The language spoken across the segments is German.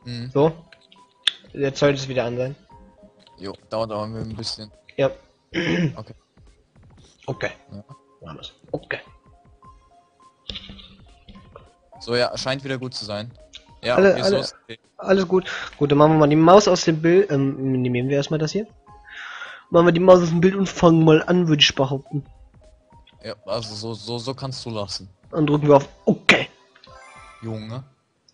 Mhm. So. Jetzt sollte es wieder an sein. Jo, dauert aber ein bisschen. Ja. Okay. Okay. Ja. Machen wir's. Okay. So, ja, scheint wieder gut zu sein. Ja, Alle, okay, so alle, ist okay. alles gut. Gut, dann machen wir mal die Maus aus dem Bild. Nehmen wir erstmal das hier. Machen wir die Maus aus dem Bild und fangen mal an, würde ich behaupten. Ja, also so kannst du lassen. Dann drücken wir auf OK. Junge.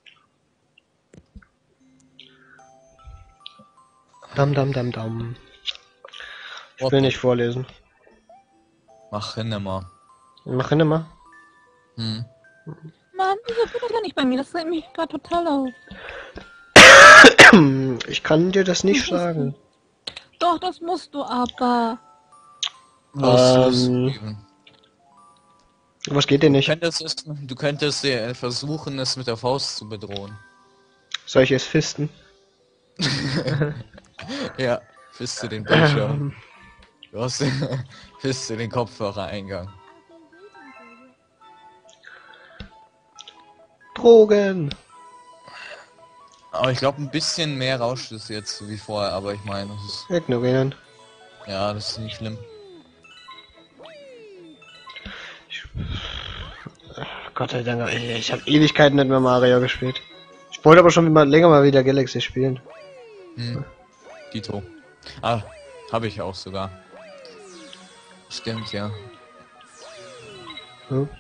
Dam, dam, dam, dam. Ich What will the- nicht vorlesen. Mach hin immer. Mach hin immer. Hm. Mann, wieso geht das ja nicht bei mir? Das regt mich gerade total auf. Ich kann dir das nicht sagen. Doch, das musst du aber. Los, Steven. Was geht denn nicht? Du könntest versuchen, es mit der Faust zu bedrohen. Soll ich es fisten? Ja, fiste den Bildschirm. Du hast fiste den Kopfhörereingang. Drogen! Aber ich glaube, ein bisschen mehr rauscht es jetzt wie vorher, aber ich meine, Ignorieren. ja, das ist nicht schlimm. Gott sei Dank, ich habe Ewigkeiten nicht mehr Mario gespielt. Ich wollte aber schon länger mal wieder Galaxy spielen. Hm. Dito. Ah, habe ich auch sogar. Stimmt, ja. Hm.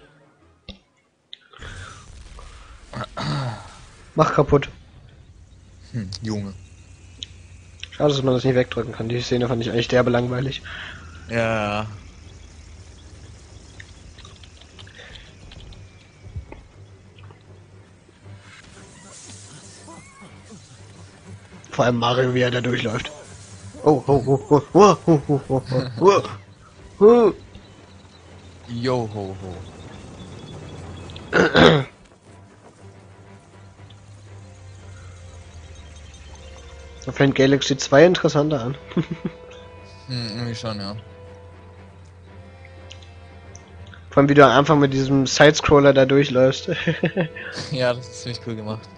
Mach kaputt. Junge. Schade, dass man das nicht wegdrücken kann. Die Szene fand ich eigentlich derbe langweilig. Ja. Vor allem Mario, wie er da durchläuft. Oh, oh, oh, oh, oh, oh, oh, oh, oh, oh. Yo ho ho. Da fängt Galaxy 2 interessanter an. Irgendwie schon, ja. Vor allem, wie du am Anfang mit diesem Sidescroller da durchläufst. Ja, das ist ziemlich cool gemacht.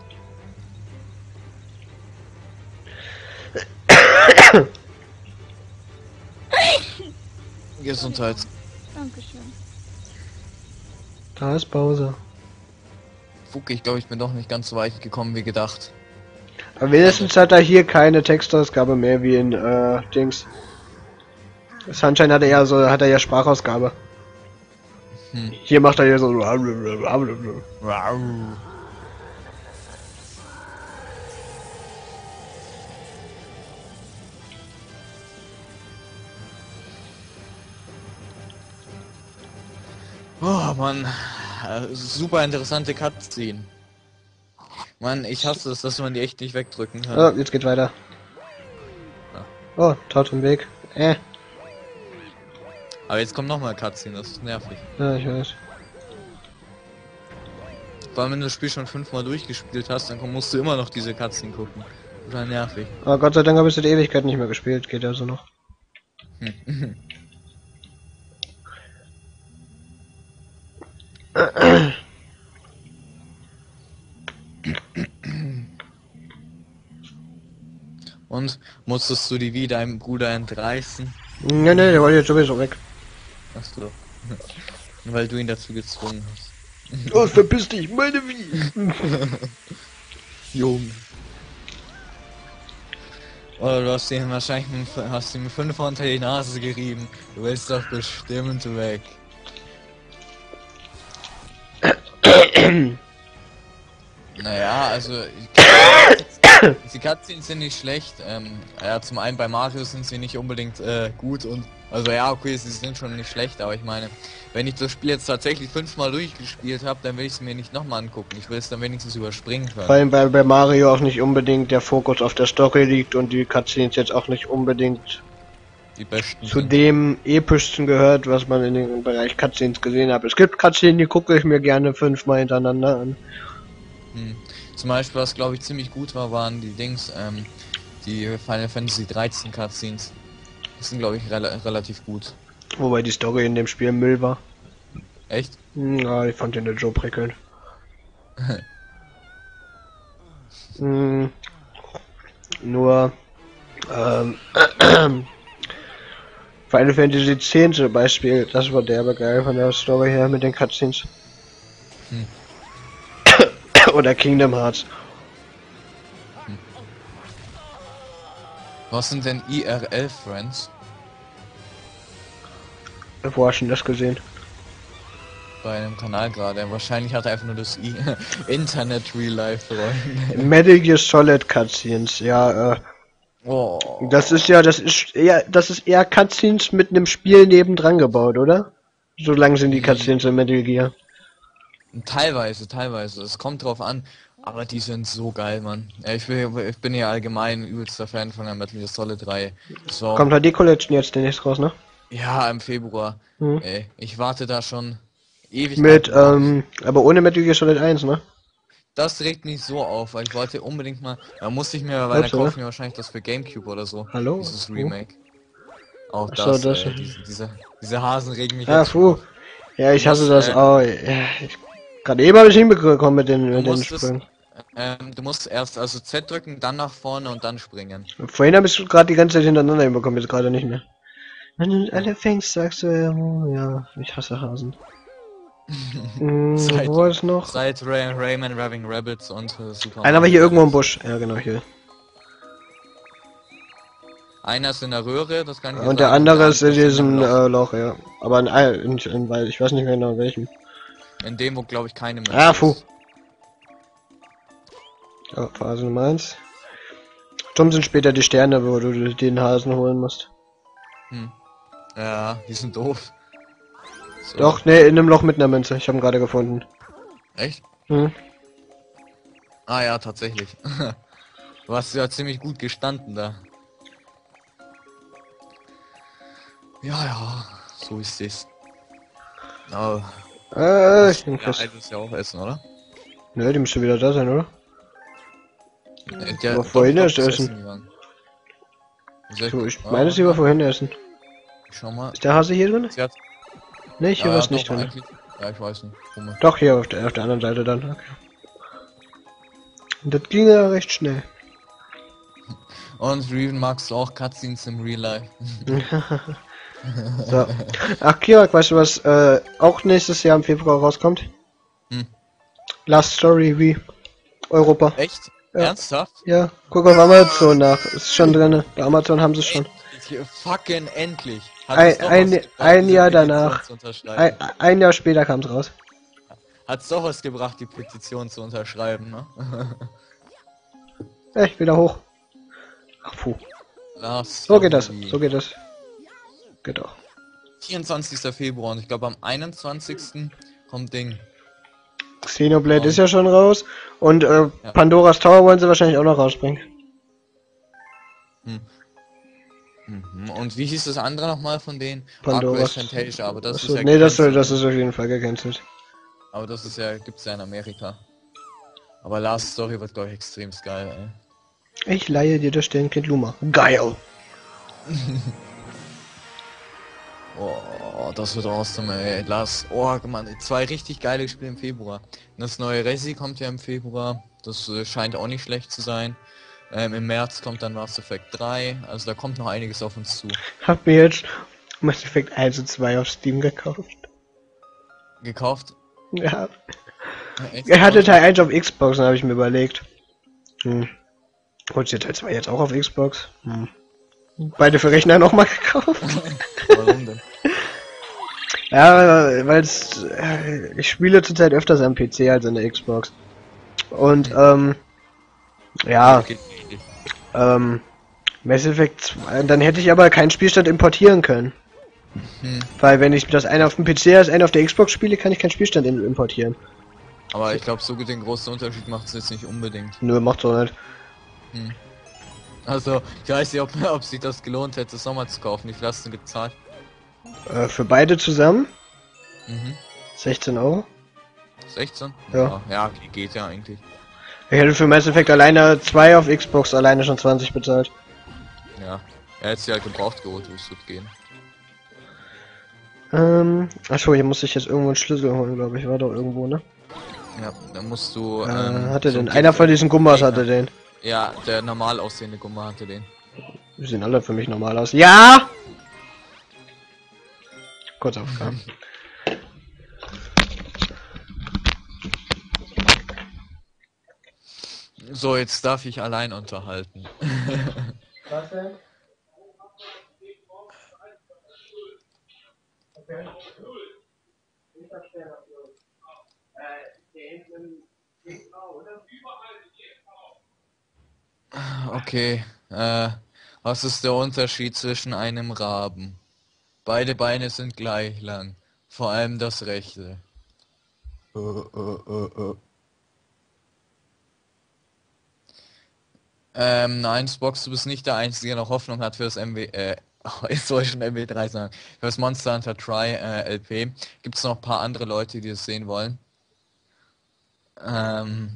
Gesundheit. Dankeschön. Da ist Pause. Fuck, ich glaube, ich bin doch nicht ganz so weit gekommen wie gedacht. Aber wenigstens hat er hier keine Textausgabe mehr wie in Dings. Sunshine hat er ja so, hat er ja Sprachausgabe. Hier macht er ja so. Wow. Oh Mann, super interessante Cutscene. Mann, ich hasse es, dass man die echt nicht wegdrücken kann. Oh, jetzt geht weiter. Oh, Tod im Weg. Aber jetzt kommt nochmal Cutscene, das ist nervig. Ja, ich weiß. Vor allem wenn du das Spiel schon 5-mal durchgespielt hast, dann musst du immer noch diese Cutscene gucken. Total nervig. Aber Gott sei Dank habe ich seit Ewigkeit nicht mehr gespielt, geht also noch. Und musstest du die Wii deinem Bruder entreißen? Ne, ne, der wollte jetzt sowieso weg. Achso. Weil du ihn dazu gezwungen hast. Oh, verpiss dich, meine Wii! Junge. Oder du hast ihn wahrscheinlich hast ihm 5 unter die Nase gerieben. Du willst doch bestimmt weg. Naja, also die Cutscenes sind nicht schlecht. Ja, zum einen bei Mario sind sie nicht unbedingt gut und also ja, okay, sie sind schon nicht schlecht, aber ich meine, wenn ich das Spiel jetzt tatsächlich 5-mal durchgespielt habe, dann will ich es mir nicht nochmal angucken. Ich will es dann wenigstens überspringen können. Vor allem, weil bei Mario auch nicht unbedingt der Fokus auf der Story liegt und die Cutscenes jetzt auch nicht unbedingt Die besten zu sind. dem epischsten gehört, was man in dem Bereich Cutscenes gesehen hat. Es gibt Cutscenes, die gucke ich mir gerne 5-mal hintereinander an. Zum Beispiel, was glaube ich ziemlich gut war, waren die Dings, die Final Fantasy 13 Cutscenes. Die sind glaube ich relativ gut. Wobei die Story in dem Spiel Müll war. Echt? Ja, ich fand den Joe prickelnd. Nur, Final Fantasy X zum Beispiel, das war derbe geil von der Story her mit den Cutscenes. Oder Kingdom Hearts. Was sind denn IRL-Friends? Wo hast du denn das gesehen? Bei einem Kanal gerade. Wahrscheinlich hat er einfach nur das Internet Real Life Freunde. Metal Gear Solid Cutscenes, ja, Oh. das ist eher Cutscenes mit einem Spiel nebendran gebaut, oder? So lang sind die Cutscenes in Metal Gear. Teilweise. Es kommt drauf an. Aber die sind so geil, Mann. Ja, ich bin ja allgemein übelster Fan von der Metal Gear Solid 3. So. Kommt halt die Collection jetzt demnächst raus, ne? Ja, im Februar. Ey, ich warte da schon ewig. Mit, aber ohne Metal Gear Solid 1, ne? Das regt mich so auf, weil ich wollte unbedingt mal. Da musste ich mir, weil dann kaufe ich mir wahrscheinlich das für Gamecube oder so. Hallo? Dieses Remake. Auch Achso, das, das diese Hasen regen mich Ah, jetzt puh. Ja, ich hasse das musst, auch. Ja, gerade eben habe ich hinbekommen mit den Sprüngen. Du musst erst also Z drücken, dann nach vorne und dann springen. Vorhin habe ich gerade die ganze Zeit hintereinander hinbekommen, jetzt gerade nicht mehr. Wenn du alle fängst, sagst du, ja, ich hasse Hasen. Wo war es noch? Seit Rayman Raving Rabbits und Super Einer war hier irgendwo im Busch. Ja, genau, hier. Einer ist in der Röhre, das kann ich Und der andere ist in diesem Loch, ja. Aber weil ich weiß nicht mehr genau welchem. In dem, wo glaube ich keine mehr Ah, ist. puh. Ja, Phase Nummer 1. Dumm sind später die Sterne, wo du den Hasen holen musst. Ja, die sind doof. So. Doch, ne, in einem Loch mit einer Münze. Ich habe ihn gerade gefunden. Echt? Hm. Ah ja, tatsächlich. Du hast ja ziemlich gut gestanden da. Ja, so ist es. Oh. Ich bin Ja, fest. Eis ist ja auch essen, oder? Ne, die müsste wieder da sein, oder? Der, Aber vorhin doch, erst ist essen. gegangen. So, ich meine, sie war vorhin essen. Schau mal. Ist der Hase hier drin? Sie hat, Ne, hier war es nicht doch, drin. eigentlich. Ja, ich weiß nicht. Komisch. Doch, hier auf der anderen Seite dann. Okay. Und das ging ja recht schnell. Und Reven magst du auch Cutscenes im Real Life. So. Ach, Kirak, weißt du, was auch nächstes Jahr im Februar rauskommt? Last Story wie Europa. Echt? Ja. Ernsthaft? Ja, guck auf Amazon nach. Ist schon drin. Bei Amazon haben sie es schon. Fucking endlich. Ein Jahr danach. Ein Jahr später kam es raus. Hat's doch was gebracht, die Petition zu unterschreiben, ne? Echt, wieder hoch. Ach, puh. Last So geht das. Story. So geht das. Geht auch. 24. Februar und ich glaube am 21. kommt Ding. Xenoblade ist ja schon raus. Und Pandoras Tower wollen sie wahrscheinlich auch noch rausbringen. Und wie hieß das andere nochmal von denen? Pandoras. Fantasia, aber das Achso, ist ja nee, das gecancelt. ist auf jeden Fall gecancelt. Aber das ist ja, gibt's ja in Amerika. Aber Last Story wird glaube ich extrem geil, ey. Ich leihe dir das Sternkind Luma. Geil! Oh, das wird awesome, ey. Oh, Mann, 2 richtig geile Spiele im Februar. Das neue Resi kommt ja im Februar. Das scheint auch nicht schlecht zu sein. Im März kommt dann Mass Effect 3. Also da kommt noch einiges auf uns zu. Hab mir jetzt Mass Effect 1 und 2 auf Steam gekauft. Gekauft? Ja. Echt? Er hatte Teil 1 auf Xbox, dann habe ich mir überlegt. Holst du Teil 2 jetzt auch auf Xbox? Beide für Rechner nochmal gekauft. Warum denn? Ja, weil ich spiele zurzeit öfters am PC als an der Xbox. Und ja, Mass Effect 2, dann hätte ich aber keinen Spielstand importieren können. Weil wenn ich das eine auf dem PC als eine auf der Xbox spiele, kann ich keinen Spielstand importieren. Aber ich glaube, so den großen Unterschied macht es jetzt nicht unbedingt. Nö, macht so nicht. Also, ich weiß nicht, ob sich das gelohnt hätte, das nochmal zu kaufen. Wie viel hast du gezahlt? Für beide zusammen? 16 €. 16? Ja. Ja, okay, geht ja eigentlich. Ich hätte für Mass Effect alleine 2 auf Xbox alleine schon 20 bezahlt. Ja. Er hätte sie halt gebraucht geholt, es wird gehen. Achso, hier muss ich jetzt irgendwo einen Schlüssel holen, glaube ich. War doch irgendwo, ne? Ja, dann musst du. Hatte so denn? Gift Einer von diesen Gumbas Gegner. hatte den. Ja, der normal aussehende Gumba hatte den. Die sehen alle für mich normal aus. Ja! Kurz aufgaben. So, jetzt darf ich allein unterhalten. Was denn? Okay, was ist der Unterschied zwischen einem Raben? Beide Beine sind gleich lang, vor allem das rechte. Nein, Spox, du bist nicht der Einzige, der noch Hoffnung hat für das jetzt soll ich schon MW3 sagen, für das Monster Hunter Try LP. Gibt es noch ein paar andere Leute, die das sehen wollen? Ähm,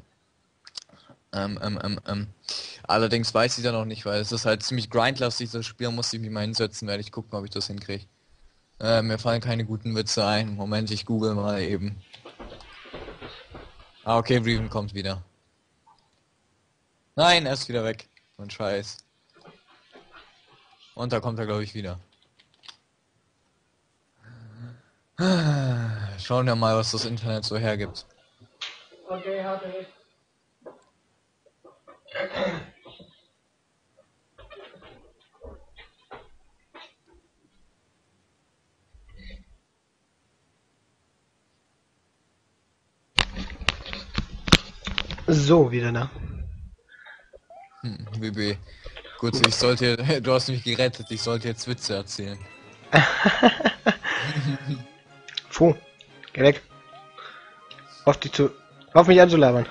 Allerdings weiß ich da noch nicht, weil es ist halt ziemlich grindlastig, das Spiel, muss ich mich mal hinsetzen, werde ich gucken, ob ich das hinkriege. Mir fallen keine guten Witze ein. Moment, ich google mal eben. Ah, okay, Reven kommt wieder. Nein, er ist wieder weg. Und Scheiß. Und da kommt er, glaube ich, wieder. Schauen wir mal, was das Internet so hergibt. Okay, hatte ich. So, wieder da. BB. Gut, ich sollte... Du hast mich gerettet, ich sollte jetzt Witze erzählen. Puh, geh weg. Auf mich anzulabern.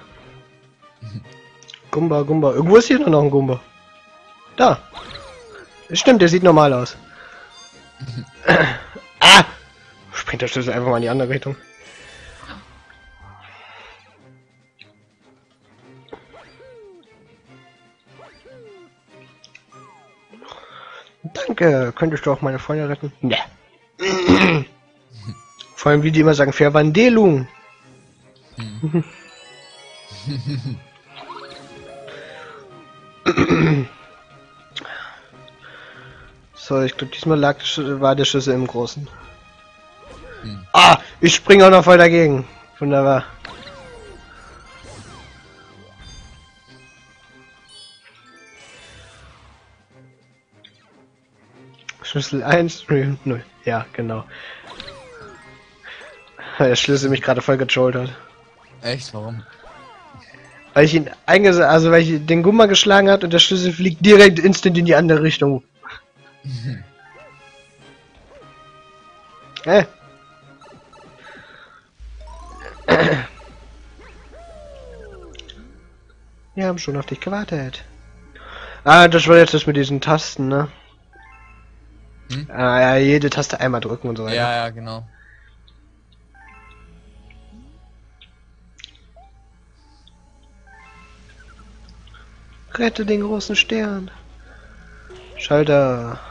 Gumba, Gumba. Irgendwo ist hier nur noch ein Gumba. Da. Stimmt, der sieht normal aus. Ah! Springt der Schlüssel einfach mal in die andere Richtung. Danke. Könntest du auch meine Freunde retten? Ne. Vor allem, wie die immer sagen, Verwandelung. So, ich glaube, diesmal war der Schlüssel im Großen. Ah, ich springe auch noch voll dagegen. Wunderbar. Schlüssel 1, 0. Ja, genau. Weil der Schlüssel mich gerade voll getrollt hat. Echt? Warum? Weil ich ihn weil ich den Gumma geschlagen hat und der Schlüssel fliegt direkt instant in die andere Richtung. Wir haben schon auf dich gewartet. Ah, das war jetzt das mit diesen Tasten, ne? Ah, ja, jede Taste einmal drücken und so weiter. Ja, ja, genau. Rette den großen Stern. Schalter.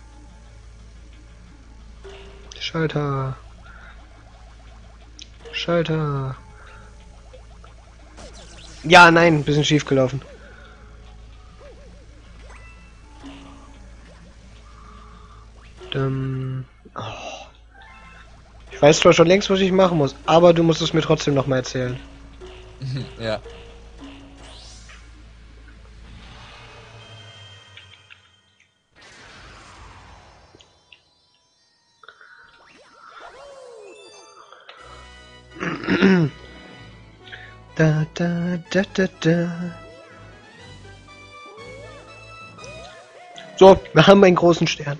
Schalter. Schalter. Ja, nein, ein bisschen schief gelaufen. Oh. Ich weiß zwar schon längst, was ich machen muss, aber du musst es mir trotzdem noch mal erzählen. Ja. Da, da, da, da, da. So, wir haben einen großen Stern.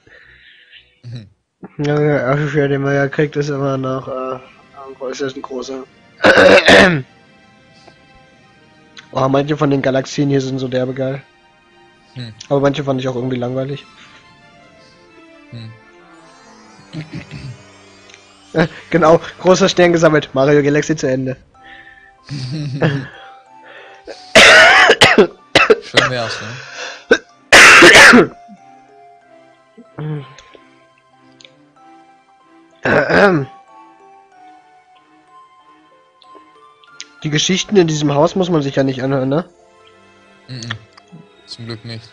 Ja, der erste Stern, den man ja kriegt, ist immer noch äußerst ein großer. Oh, manche von den Galaxien hier sind so derbe geil. Aber manche fand ich auch irgendwie langweilig. Genau, großer Stern gesammelt. Mario Galaxy zu Ende. Schön wär's, ne? Die Geschichten in diesem Haus muss man sich ja nicht anhören, ne? Mhm. Zum Glück nicht.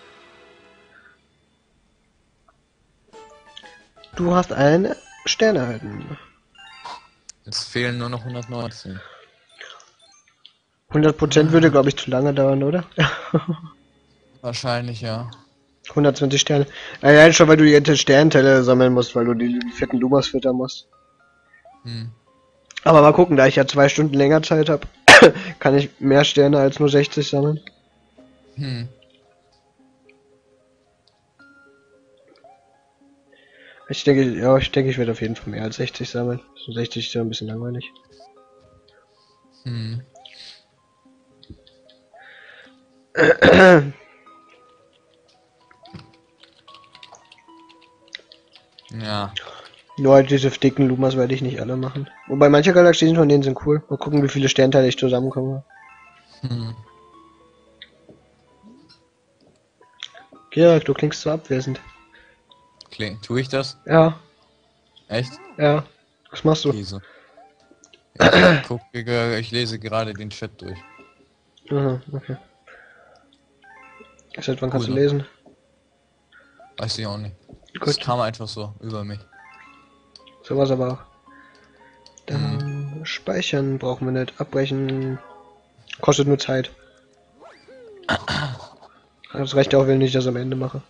Du hast einen Stern erhalten. Jetzt fehlen nur noch 119. 100% würde, glaube ich, zu lange dauern, oder? Wahrscheinlich, ja. 120 Sterne. Allein schon, weil du die Sternteile sammeln musst, weil du die fetten Lumas füttern musst. Hm. Aber mal gucken, da ich ja 2 Stunden länger Zeit habe, kann ich mehr Sterne als nur 60 sammeln. Hm. Ich denke, ich werde auf jeden Fall mehr als 60 sammeln. So 60 ist ja ein bisschen langweilig. Hm. Ja. Nur halt diese dicken Lumas werde ich nicht alle machen. Wobei manche Galaxien von denen sind cool. Mal gucken, wie viele Sternteile ich zusammenkomme. Hm. Georg, du klingst so abwesend. Tue ich das? Ja, Echt? ja. Was machst du? Wieso? Ich lese gerade den Chat durch. Aha, okay. Seit wann kannst du Cool, ne? lesen? Weiß ich auch nicht. Gut. Das kam einfach so über mich. Sowas aber auch. Dann speichern brauchen wir nicht. Abbrechen kostet nur Zeit. Das reicht auch, wenn ich das am Ende mache.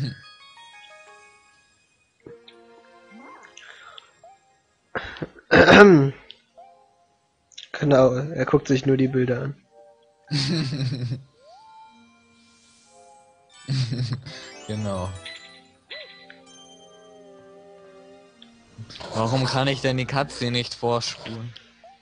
Genau, er guckt sich nur die Bilder an. Genau. Warum kann ich denn die Katze nicht vorspulen?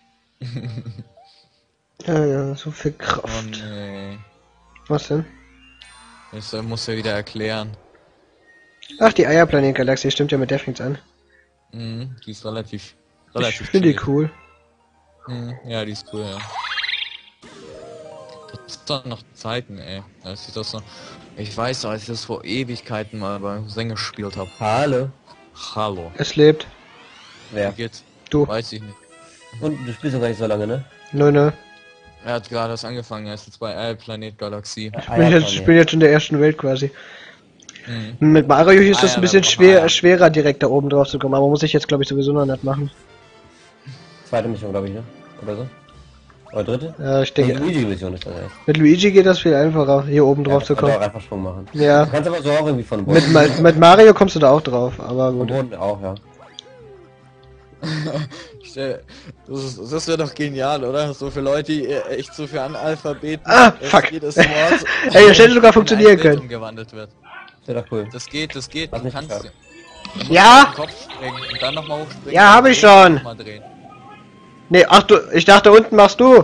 Ja, so viel Oh Kraft. nee. Was denn? Das muss er wieder erklären. Ach, die Eierplanet-Galaxie stimmt ja mit der fängt's an. Mhm, die ist relativ Ich finde die chillig. cool. Mhm, ja, die ist cool, ja. Das ist doch noch Zeiten, ey. Als ich das noch... Ich weiß, als ich das vor Ewigkeiten mal beim Sänger gespielt habe. Hallo. Hallo. Es lebt. Wer? Wie geht's? Du. Weiß ich nicht. Und du spielst noch gar nicht so lange, ne? Nö. Er hat gerade das angefangen, er ist jetzt bei Planet Galaxie. Ich bin jetzt in der ersten Welt quasi. Mhm. Mit Mario ist Ah, das ja, ein bisschen da- schwerer direkt da oben drauf zu kommen, aber muss ich jetzt glaube ich sowieso noch nicht machen. Zweite Mission, glaube ich, ne? Oder so? Oder dritte? Ja, ich Die denke, Luigi-Mission ist das erst. mit Luigi geht das viel einfacher, hier oben drauf zu Du kannst auch kommen. einfach Sprung machen. Ja, Du kannst aber so auch irgendwie von Boden. mit Mario kommst du da auch drauf, aber Von gut. Boden auch, ja. Das wäre doch genial, oder? So für Leute, die echt so für Analphabeten, Ah, dass fuck. jedes Wort Ey, das hätte sogar in funktionieren ein Bild können. umgewandelt wird. Das wäre doch cool. Das geht, Hast du nicht kannst geschafft. du musst Ja? auf den Kopf springen und dann nochmal hochspringen. Ja, hab ich schon. Noch mal drehen. Nee, ach du, ich dachte unten machst du.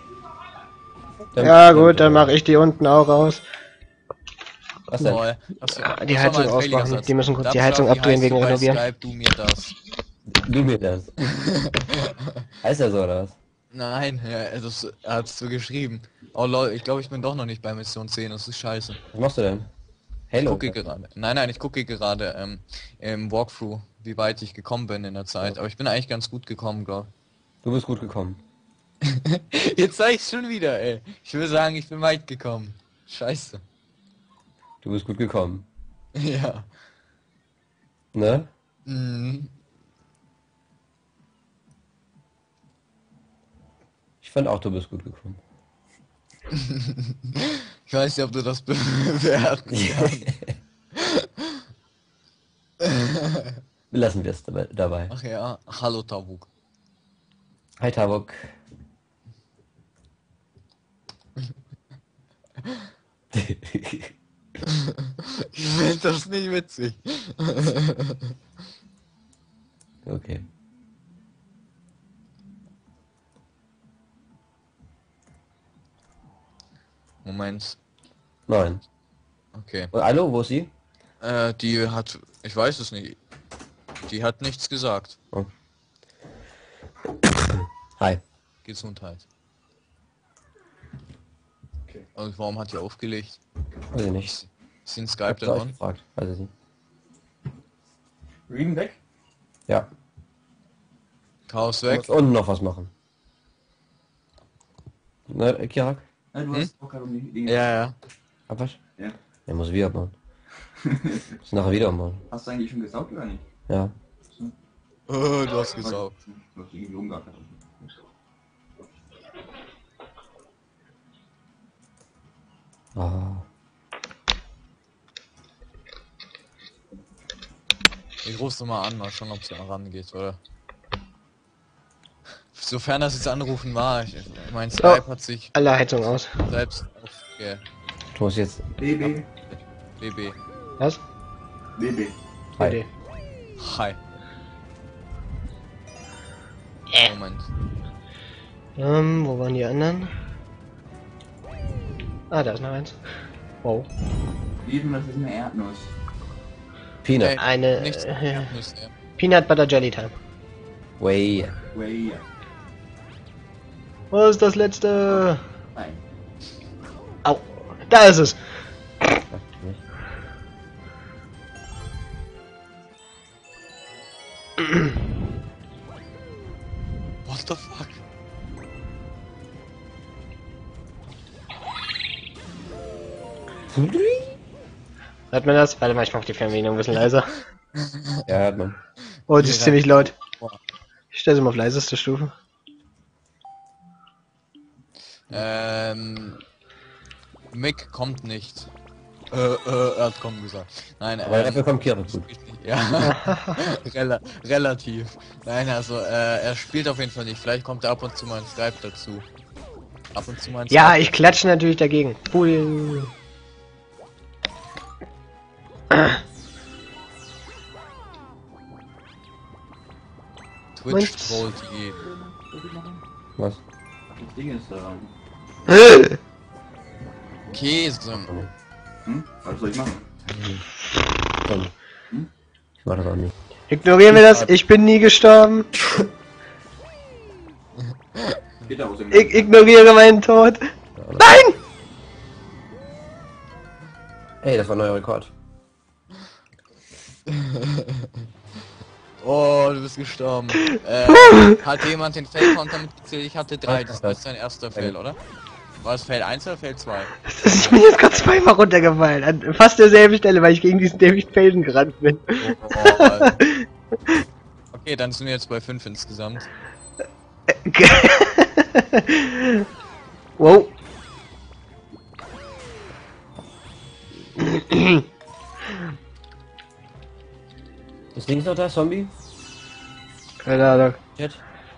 Ja gut, dann mache ich die unten auch raus. Was denn? Toll. Achso, Die das war Heizung mein ausmachen. Failure-Satz. Die müssen kurz die Dabschau, Heizung wie abdrehen heißt wegen du bei Renovieren. Skype, du mir das. Du mir das. Heißt ja so, oder was? Nein, ja, er hat's so geschrieben. Oh lol, ich glaube, ich bin doch noch nicht bei Mission 10, das ist scheiße. Was machst du denn? Ich Halo? gucke gerade. Nein, ich gucke gerade im Walkthrough, wie weit ich gekommen bin in der Zeit. Aber ich bin eigentlich ganz gut gekommen, glaube Du bist gut gekommen. ich. Jetzt sag ich's schon wieder, ey. Ich würde sagen, ich bin weit gekommen. Scheiße. Du bist gut gekommen. Ja. Ne? Mhm. Ich fand auch, du bist gut gekommen. Ich weiß nicht, ob du das bewerten kannst. Lassen wir es dabei. Ach ja, hallo Tabuk. Hi Tabok. Ich finde das nicht witzig. Okay. Moment. Nein. Okay. Und hallo, wo ist sie? Die hat... Ich weiß es nicht. Die hat nichts gesagt. Oh. Hi. Gesundheit. Okay. Und warum hat die aufgelegt? Weiß ich nicht. Ist in Ich Skype hab's denn euch on? gefragt. Weiß ich nicht. Reading weg? Ja. Chaos Du weg. musst unten noch was machen. Ne, Kirak? Ja, du hast auch gerade um die Dinge. Ja, ja. Abwasch? Ja. Er muss wieder abbauen. Muss nachher wieder abbauen. Hast du eigentlich schon gesaugt oder nicht? Ja. Du hast gesaugt. Du hast irgendwie rumgeackert. Ah. Ich ruf's mal an, mal schauen, ob sie rangeht, oder? Sofern das jetzt anrufen war, mein Skype hat sich Alle Heizung aus. selbst aufge... Du musst jetzt. BB. BB. Was? BB. Hi. Idee. Hi. Moment. Wo waren die anderen? Ah, da ist noch eins. Wow. Eben, das ist eine Erdnuss. Peanut. Ey, Eine nichts Erdnüsse, ja. Peanut Butter Jelly Time. Way. Way. Wo ist das letzte? Nein. Au. Da ist es. Ach, nicht. What the fuck? Hört man das? Warte mal, ich mach die Fernbedienung ein bisschen leiser. Ja, hört man. Oh, die ist ziemlich laut. Boah. Ich stelle sie mal auf leiseste Stufe. Mick kommt nicht. Er hat kommen gesagt. Nein, Aber dafür kommt Kirak gut. ja. Relativ. Nein, also, er spielt auf jeden Fall nicht. Vielleicht kommt er ab und zu mal ein Skype dazu. Ab und zu mal ein Ja, Skype. ich klatsche natürlich dagegen. Puh. Twitch trollt die. Was? Das Ding ist daran. Käse. Hm? Was soll ich machen? Komm. Ich mach das auch nicht. Ignorieren wir das. Ich bin nie gestorben. Geht aus dem Ich ignoriere meinen Tod. Nein! Ey, das war ein neuer Rekord. Oh, du bist gestorben. Hat jemand den Fail-Counter mitgezählt? Ich hatte 3. Das ist dein erster Fail, oder? War es Fail 1 oder Fail 2? Ich bin jetzt gerade zweimal runtergefallen. An fast derselben Stelle, weil ich gegen diesen David Felden gerannt bin. Oh, okay, dann sind wir jetzt bei 5 insgesamt. Wow. Ist links noch da, Zombie? Keine Ahnung. Chat?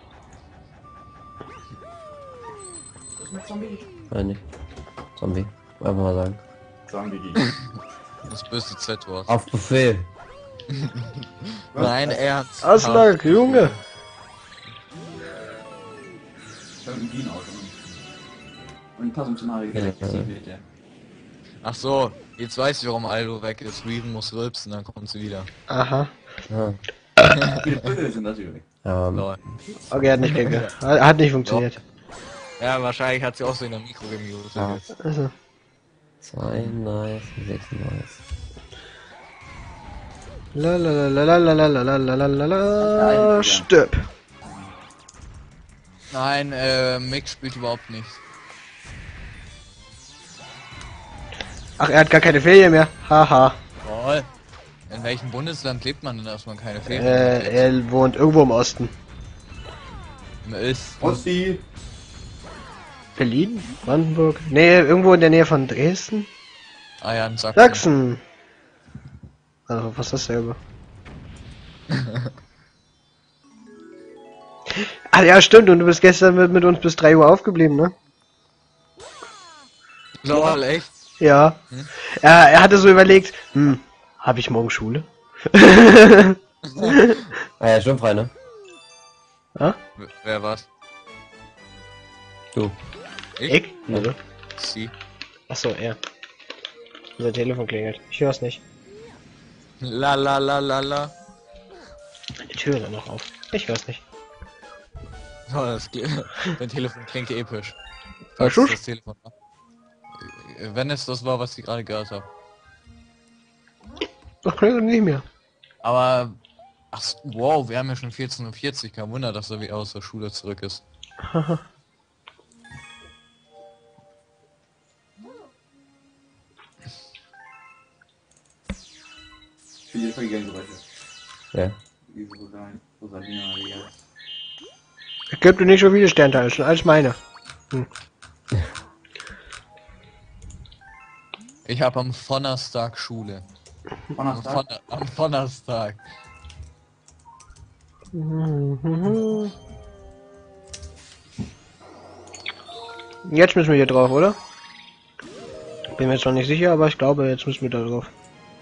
Was ist mit Zombie? Nein, nicht. Zombie. Einfach mal sagen. Zombie. Das böse Z-Wort. Auf Befehl. Nein, ernst. Aslak, Junge. Schaut ein Bienen aus. Und Passung zum Mario Ja, direkt. ja. Bitte. Ach so, jetzt weiß ich, warum Aldo weg ist. Reven muss rülpsen, dann kommt sie wieder. Aha. Ja. Viele Brüche sind natürlich. Lol. Okay, hat nicht geklappt. Hat nicht funktioniert. Ja, wahrscheinlich hat sie auch so in der Mikro gemutet Ja. jetzt. Also. 32, 36. La la la la la la la la la la la la. Stirb. Nein, Mick spielt überhaupt nicht. Ach, er hat gar keine Ferien mehr. Haha. Lol. In welchem Bundesland lebt man denn, dass man keine Ferien hat? Er wohnt irgendwo im Osten. Ist. Ossi. Berlin? Brandenburg? Nee, irgendwo in der Nähe von Dresden? Ah ja, ein Sachsen. Sachsen. Also fast dasselbe. Ah ja, stimmt. Und du bist gestern mit uns bis 3 Uhr aufgeblieben, ne? Lol, echt? Ja. Er hatte so überlegt, habe ich morgen Schule? Ah ja, sturmfrei, ne? Ja? Wer war's? Du. Ich? Nö. Sie. Achso, er. Unser Telefon klingelt. Ich hör's nicht. La la la la la. Die Tür ist noch auf. Ich hör's nicht. Oh, dein Telefon klingt episch. Was Das ist? das Telefon war. Wenn es das war, was ich gerade gehört habe. Doch, klingelt nicht mehr. Aber, ach, wow, wir haben ja schon 14:40 Uhr. Kein Wunder, dass er wieder aus der Schule zurück ist. diese voll gern Geräusche. Ja. Diese Rosalina, Digga. Ich gebe dir nicht so viele Sternteile, schon alles meine. Ich habe am Donnerstag Schule. Donnerstag? Am Donnerstag. Jetzt müssen wir hier drauf, oder? Bin mir jetzt noch nicht sicher, aber ich glaube, jetzt müssen wir da drauf.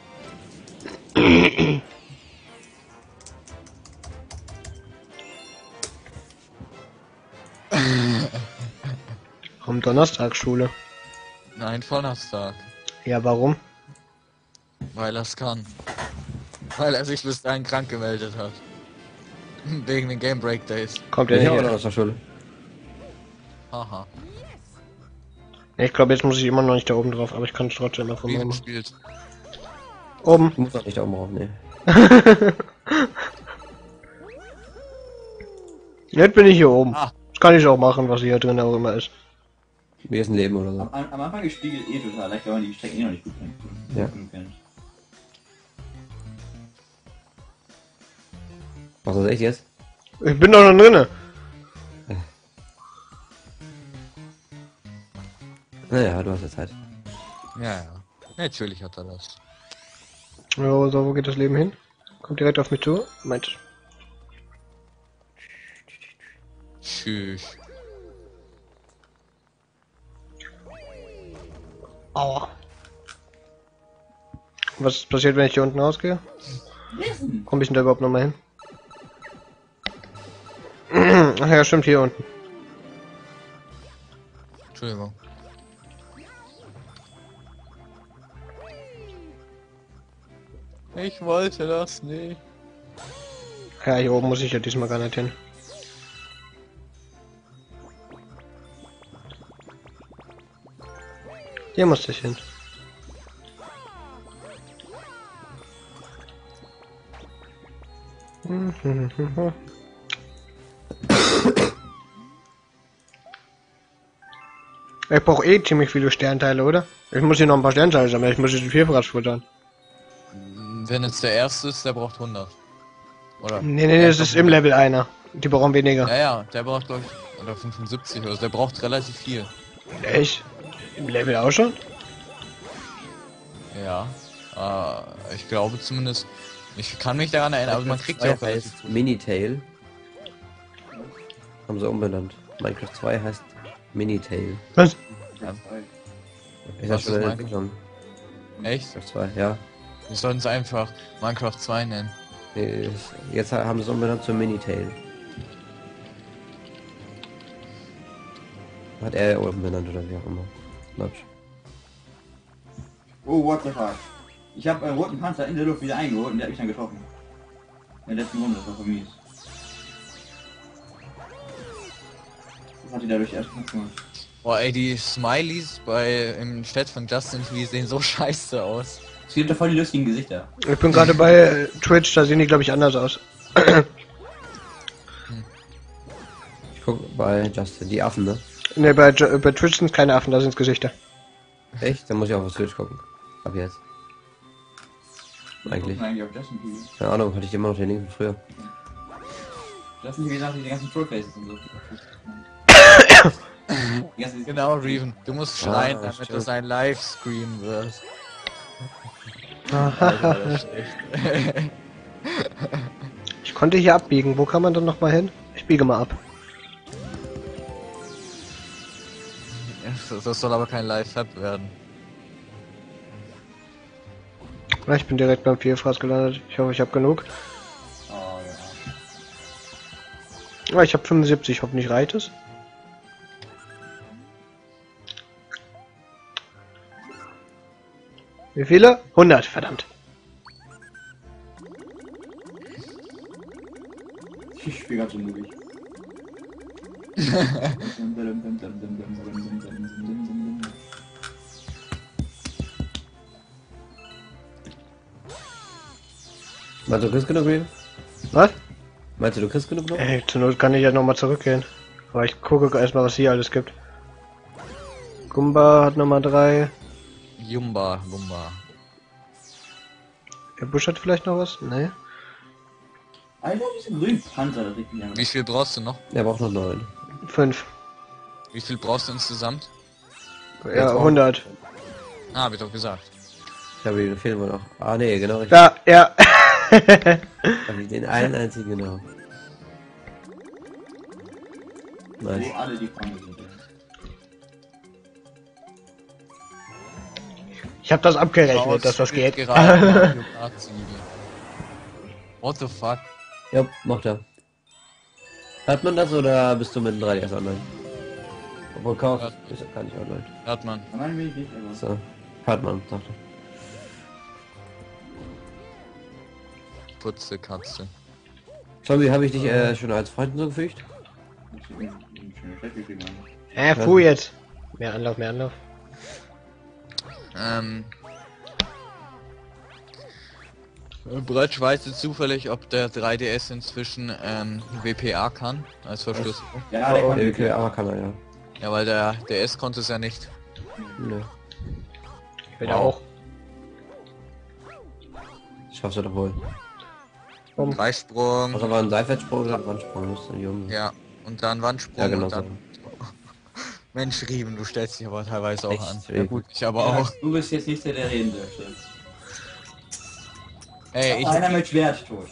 Am Donnerstag Schule. Nein, Donnerstag. Ja, warum? Weil er es kann. Weil er sich bis dahin krank gemeldet hat. Wegen den Game Break Days. Kommt er Ich nicht auch her? aus der Schule. Haha. Ich glaube, jetzt muss ich immer noch nicht da oben drauf, aber ich kann es trotzdem mal von Wie oben. gespielt. Oben. Du musst doch nicht da oben rauf, ne. Jetzt bin ich hier oben. Ah. Das kann ich auch machen, was hier drin auch immer ist. Wie ist ein Leben oder so. Am Anfang ist Spiegel eh total leicht, weil man die Strecken eh noch nicht gut kennt. Ja. Gut kennt. Machst du das echt jetzt? Ich bin doch noch drinne. Naja, du hast ja Zeit. Ja, ja. Natürlich hat er das. Ja, so, wo geht das Leben hin? Kommt direkt auf mich zu. Meint. Tschüss. Aua. Was passiert, wenn ich hier unten rausgehe? Komm ich denn da überhaupt noch mal hin? Ach ja, stimmt, hier unten. Entschuldigung. Ich wollte das nicht. Ja, hier oben muss ich ja diesmal gar nicht hin. Hier muss ich hin. Ich brauche eh ziemlich viele Sternteile, oder? Ich muss hier noch ein paar Sternteile sammeln, ich muss diesen Vielfraß futtern. Wenn jetzt der erste ist, der braucht 100. Oder? Nee, das ist im Level einer. Die brauchen weniger. Ja, ja, der braucht glaube ich, oder 75 oder so, der braucht relativ viel. Echt? Im Level auch schon? Ja. Ich glaube zumindest. Ich kann mich daran erinnern, aber man kriegt ja auch relativ heißt Minitail. Haben sie umbenannt. Minecraft 2 heißt Minitail. Was? Ja. Ich Was hab schon ist in der Minecraft? Entwicklung. Echt? Minecraft 2, ja. Wir sollten es einfach Minecraft 2 nennen. Jetzt haben sie es umbenannt zu Minitail. Hat er umbenannt oder wie auch immer. Knatsch. Oh, what the fuck. Ich habe einen roten Panzer in der Luft wieder eingeholt und der hat mich dann getroffen. In der letzten Runde, das war von mies. Das hat die dadurch erst gut gemacht. Boah, ey, die Smileys im Chat von Justin TV sehen so scheiße aus. Es gibt da voll die lustigen Gesichter. Ich bin gerade bei Twitch, da sehen die glaube ich anders aus. Ich guck bei Justin, die Affen, ne? Ne, bei Twitch sind keine Affen, da sind Gesichter. Echt? Dann muss ich auch auf Twitch gucken. Ab jetzt. Eigentlich. Eigentlich auf Justin TV. Keine Ahnung, hatte ich immer noch den Link von früher. Justin TV sagt die ganzen Trollfaces und so. Die ganzen- Genau, Reven. Du musst schreien, damit stimmt. das ein Livestream wird. Alter, das ist schlecht. Ich konnte hier abbiegen, wo kann man dann noch mal hin? Ich biege mal ab. Das soll aber kein Live-Fab werden. Ja, ich bin direkt beim Vielfraß gelandet. Ich hoffe, ich habe genug. Oh ja. Ja, ich habe 75, hoffentlich reicht es. Wie viele? 100, verdammt. Ich spiel grad so mutig. Meinst du, du kriegst genug, Real? Was? Meinst du, du kriegst genug noch? Ey, zur Not kann ich ja nochmal zurückgehen. Aber ich gucke erstmal, was hier alles gibt. Gumba hat Nummer 3. Lumba. Der Busch hat vielleicht noch was? Nee. Alter, diese grünen Panzer, das riecht mich an. Wie viel brauchst du noch? Er braucht noch 9. 5. Wie viel brauchst du insgesamt? Ja, 100. Ah, hab ich doch gesagt. Ich habe hier fehlen wohl noch. Ah nee, genau richtig. Ja, ja. Hab ich den einen einzigen, genau. Nice. Wo alle die Freunde sind. Ich habe das abgerechnet, dass das geht. Gerade Mario Kart 7. What the fuck? Ja, macht er. Hat man das oder bist du mit dem 3DS online? Obwohl Chaos Ja. ist ja gar nicht online. Hört man. Nein, will ich nicht, aber... So. Hat man, sagt er. Putze Katze. Zombie, habe ich dich schon als Freund hinzugefügt? Fuh jetzt. Mehr Anlauf, mehr Anlauf. Brötsch, weißt du zufällig, ob der 3DS inzwischen WPA kann als Verschlüsselung? Ja, der kann Okay, aber kann er, ja. Ja, weil der DS konnte es ja nicht. Nö. Ich will auch. Schaffst du doch wohl. Dreisprung. Also war ein Seitwärtssprung oder ein Wandsprung, das ist ein Junge. Ja, und dann Wandsprung. Ja, genau und so. dann... Mensch, Riemen, du stellst dich aber teilweise auch Echt? an. Ja, gut. Ich aber Ja, auch. du bist jetzt nicht der, der reden dürfte. Ey, Einer mit Schwert tot.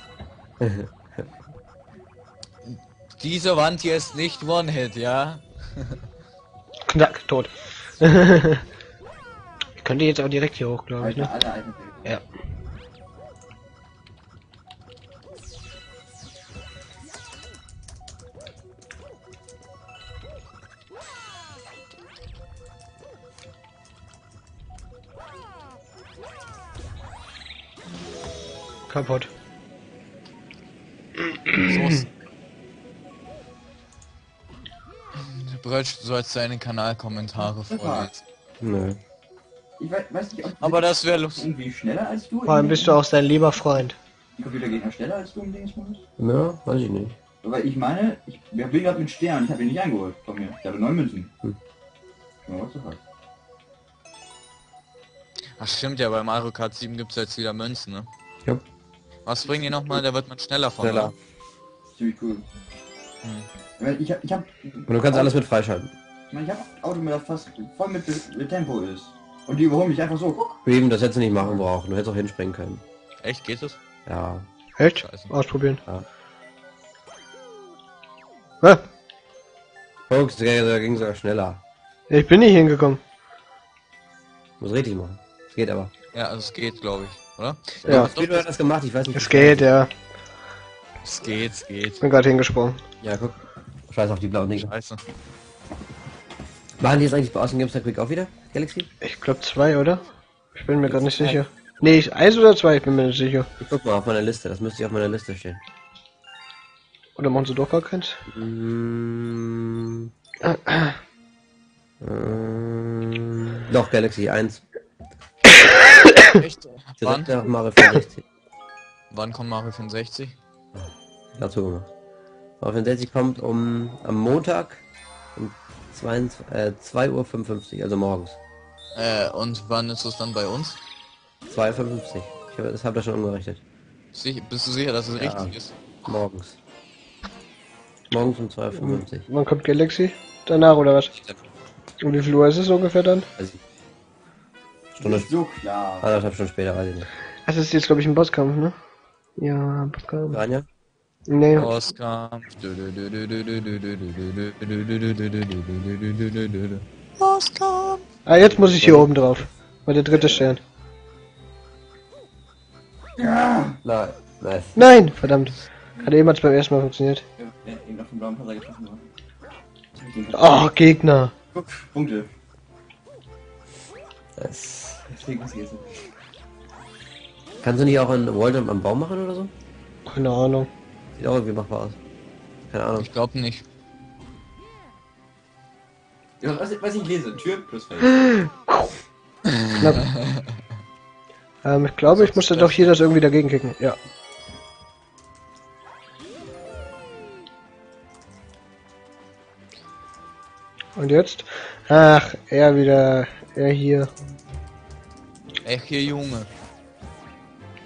diese Wand hier ist nicht One-Hit, ja? Knack, tot. Ich könnte jetzt auch direkt hier hoch, glaube ich, Alter, ne? alle alten Ja. Kaputt. So. Brötsch, du sollst deine Kanalkommentare vorlesen. Nö. Ich weiß nicht, ob Aber das wäre lustig. irgendwie schneller als du. Vor allem bist du auch sein lieber Freund. Die Computergegner schneller als du im Dingsmodus? Ja, weiß ich nicht. Aber ich meine, ich bin gerade mit Stern, ich habe ihn nicht eingeholt von mir. Ich habe 9 Münzen. Hm. Ja, was so halt. Ach stimmt ja, bei Mario Kart 7 gibt's jetzt wieder Münzen, ne? Ja. Was bringen die nochmal? Da wird man schneller von. Schneller. oder? Ziemlich cool. Hm. Ich hab Und du kannst alles mit freischalten. ich hab ein Auto, das fast voll mit Tempo ist. Und die überholen mich einfach so, guck. Eben, das hättest du nicht machen brauchen. Du hättest auch hinspringen können. Echt, geht es? Ja. Echt? Scheiße. Ausprobieren. Ja. Ah, Folks, da ging sogar schneller. ich bin nicht hingekommen. Muss richtig machen. Es geht aber. Ja, also es geht, glaube ich, oder? Ja. Wie du das gemacht? Ich weiß nicht. Es geht, ja. Es geht, es geht. Bin gerade hingesprungen. Ja, guck. Scheiß auf die blauen Dinge. Scheiße. Waren die jetzt eigentlich bei Außen Games Quick auch wieder? Galaxy? Ich glaube 2, oder? Ich bin mir gerade nicht sicher. Nee, 1 oder 2, ich bin mir nicht sicher. Ich guck mal auf meiner Liste. Das müsste ich auf meiner Liste stehen. Oder machen sie doch gar keins? Doch, Galaxy 1. Echt? Wann? Wann? Mario 64. Wann kommt Mario 65? Dazu gemacht. Mario 64 kommt am Montag um 2:55 Uhr, also morgens. Und wann ist es dann bei uns? 2:55 Uhr. Das habe ich schon umgerechnet. Bist du sicher, dass es Ja. richtig ist? Morgens. Morgens um 2:55 Uhr. Wann kommt Galaxy? Danach oder was? Und wie viel Uhr ist es ungefähr dann? Also, Stunde, Ist so klar. 1,5 Stunden später, weiß ich nicht. Das ist jetzt glaube ich ein Bosskampf, ne? Ja, Bosskampf. Rania? Nee, Bosskampf. Bosskampf. ah, jetzt muss ich hier oben drauf. War der dritte Stern. Ja! Nein. Nice. Nein, verdammt. Hat eben hat's beim ersten Mal funktioniert. Ja, eben auf dem blauen Panzer getroffen worden. Oh, Gegner. Guck, Punkte. nice. Deswegen muss ich jetzt. Kannst du nicht auch einen Walljump am Baum machen oder so? Keine Ahnung. Sieht auch irgendwie machbar aus. Keine Ahnung. Ich glaube nicht. Ja, was ich lese, Tür plus Feld. Knapp. Ich glaube, ich musste doch hier das irgendwie dagegen kicken. Ja. Und jetzt? Ach, er wieder. Er hier. Echt hier, Junge.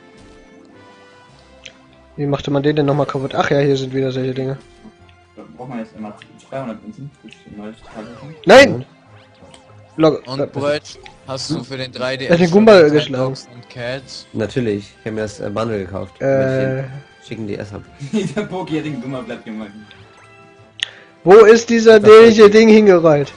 Wie machte man den denn nochmal kaputt? Ach ja, hier sind wieder solche Dinge. Da braucht man jetzt immer 200 Münzen. Das ist ein neues Teil. Nein! Und Brett, hast du für den 3DS Er hat den Goomba geschlagen. Dogs und Cats? Natürlich, ich habe mir das Bundle gekauft. Damit ich den schicken DS ab. Der Poki hat den Gummerblatt gemacht. Wo ist dieser dämliche Ding hingerollt?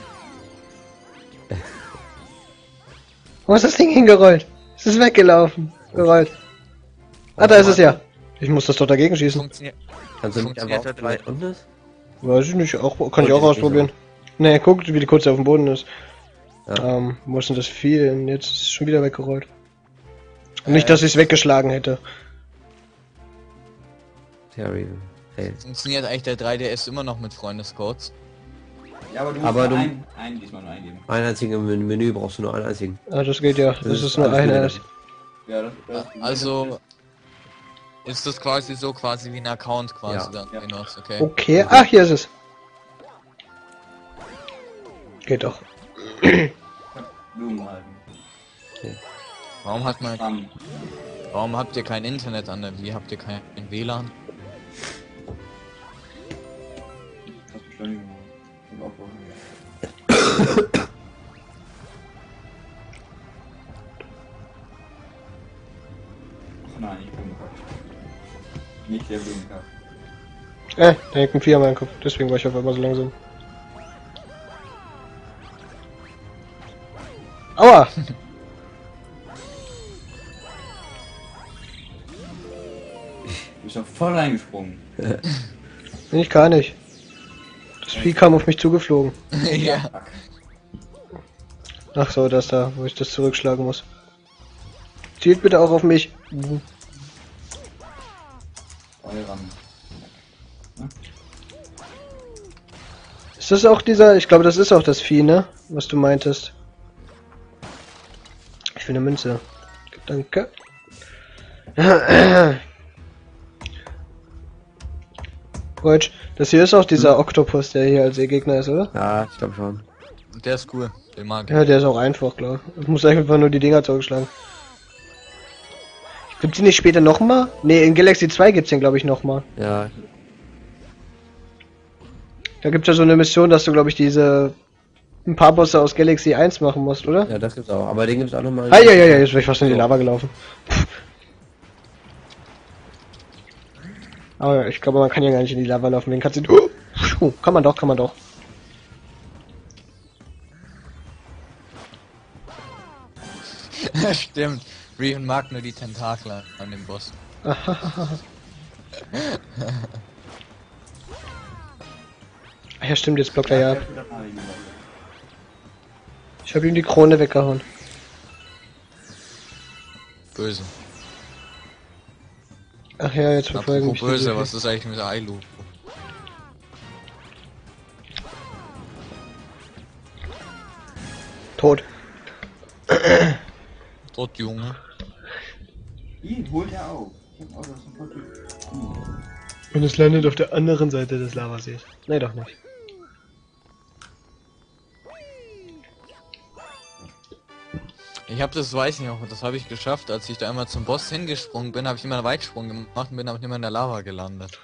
Wo ist das Ding hingerollt? Es ist weggelaufen. Gerollt. Ah, da ist es ja. Ich muss das doch dagegen schießen. Funktioniert. Kannst du nicht einfach Funktioniert auf der 3. unten ist? Weiß ich nicht, auch, kann ich Wollte auch ich nicht ausprobieren. Ne, guck, wie die kurz auf dem Boden ist. Ja. Wo ist denn das viel? Jetzt ist es schon wieder weggerollt. Nicht, dass ich es weggeschlagen hätte. Terry. Hey. Funktioniert eigentlich der 3DS immer noch mit Freundescodes? Ja, aber du musst Aber nur du- einen diesmal nur eingeben. Einen einzigen Menü brauchst du nur einen einzigen. Ah, das geht ja. Das ist nur alles einer. wieder. Ja, das Also ist das quasi so quasi wie ein Account quasi Ja. dann. Ja. Genau, okay. Okay, ach, hier ist es. Geht doch. Blumen halten. Warum hat man Bam. warum habt ihr kein Internet an der Wii? Habt ihr kein WLAN? Das Beschleunigung. Und aufbauen. Ach nein, nicht Blumenkopf. Nicht der Blumenkopf. Da hängt ein Vier an meinem Kopf. Deswegen war ich auf einmal so langsam. Aua! Du bist doch voll reingesprungen. Nee, ich gar nicht. Das Vieh kam auf mich zugeflogen. Ja. Fuck. Ach so, das da, wo ich das zurückschlagen muss. Zielt bitte auch auf mich. Voll ran. Ist das auch dieser, ich glaube das ist auch das Vieh, ne? Was du meintest. Ich will eine Münze. Danke. Deutsch. Das hier ist auch dieser Oktopus, der hier als Gegner ist, oder? Ja, ich glaube schon. Der ist cool. Den mag ich. Ja, der ist auch einfach, glaube ich. Ich muss einfach nur die Dinger zurückschlagen. Gibt's die nicht später nochmal? Ne, in Galaxy 2 gibt's den, glaube ich, nochmal. Ja, Da gibt's ja so eine Mission, dass du, glaube ich, ein paar Bosse aus Galaxy 1 machen musst, oder? ja, das gibt's auch. Aber den gibt's auch nochmal. Ah, ja, jetzt bin ich fast in die Lava gelaufen. Aber ich glaube, man kann ja gar nicht in die Lava laufen. Den kannst du... kann man doch, kann man doch. Stimmt. Riven mag nur die Tentakel an dem Boss. Ach ja, stimmt, jetzt blockt er ja ab. Ich habe ihm die Krone weggehauen. Böse. Ach ja, jetzt verfolgen Apropos mich böse, die- was ist eigentlich mit der Ailu? Tot. Tot, Junge. Ihn holt er auf. Ich hab auch das ein Poki. Und es landet auf der anderen Seite des Lavasees. Nee, doch nicht. Ich habe das, weiß ich noch, das habe ich geschafft. Als ich da einmal zum Boss hingesprungen bin, habe ich immer einen Weitsprung gemacht und bin aber nicht mehr in der Lava gelandet.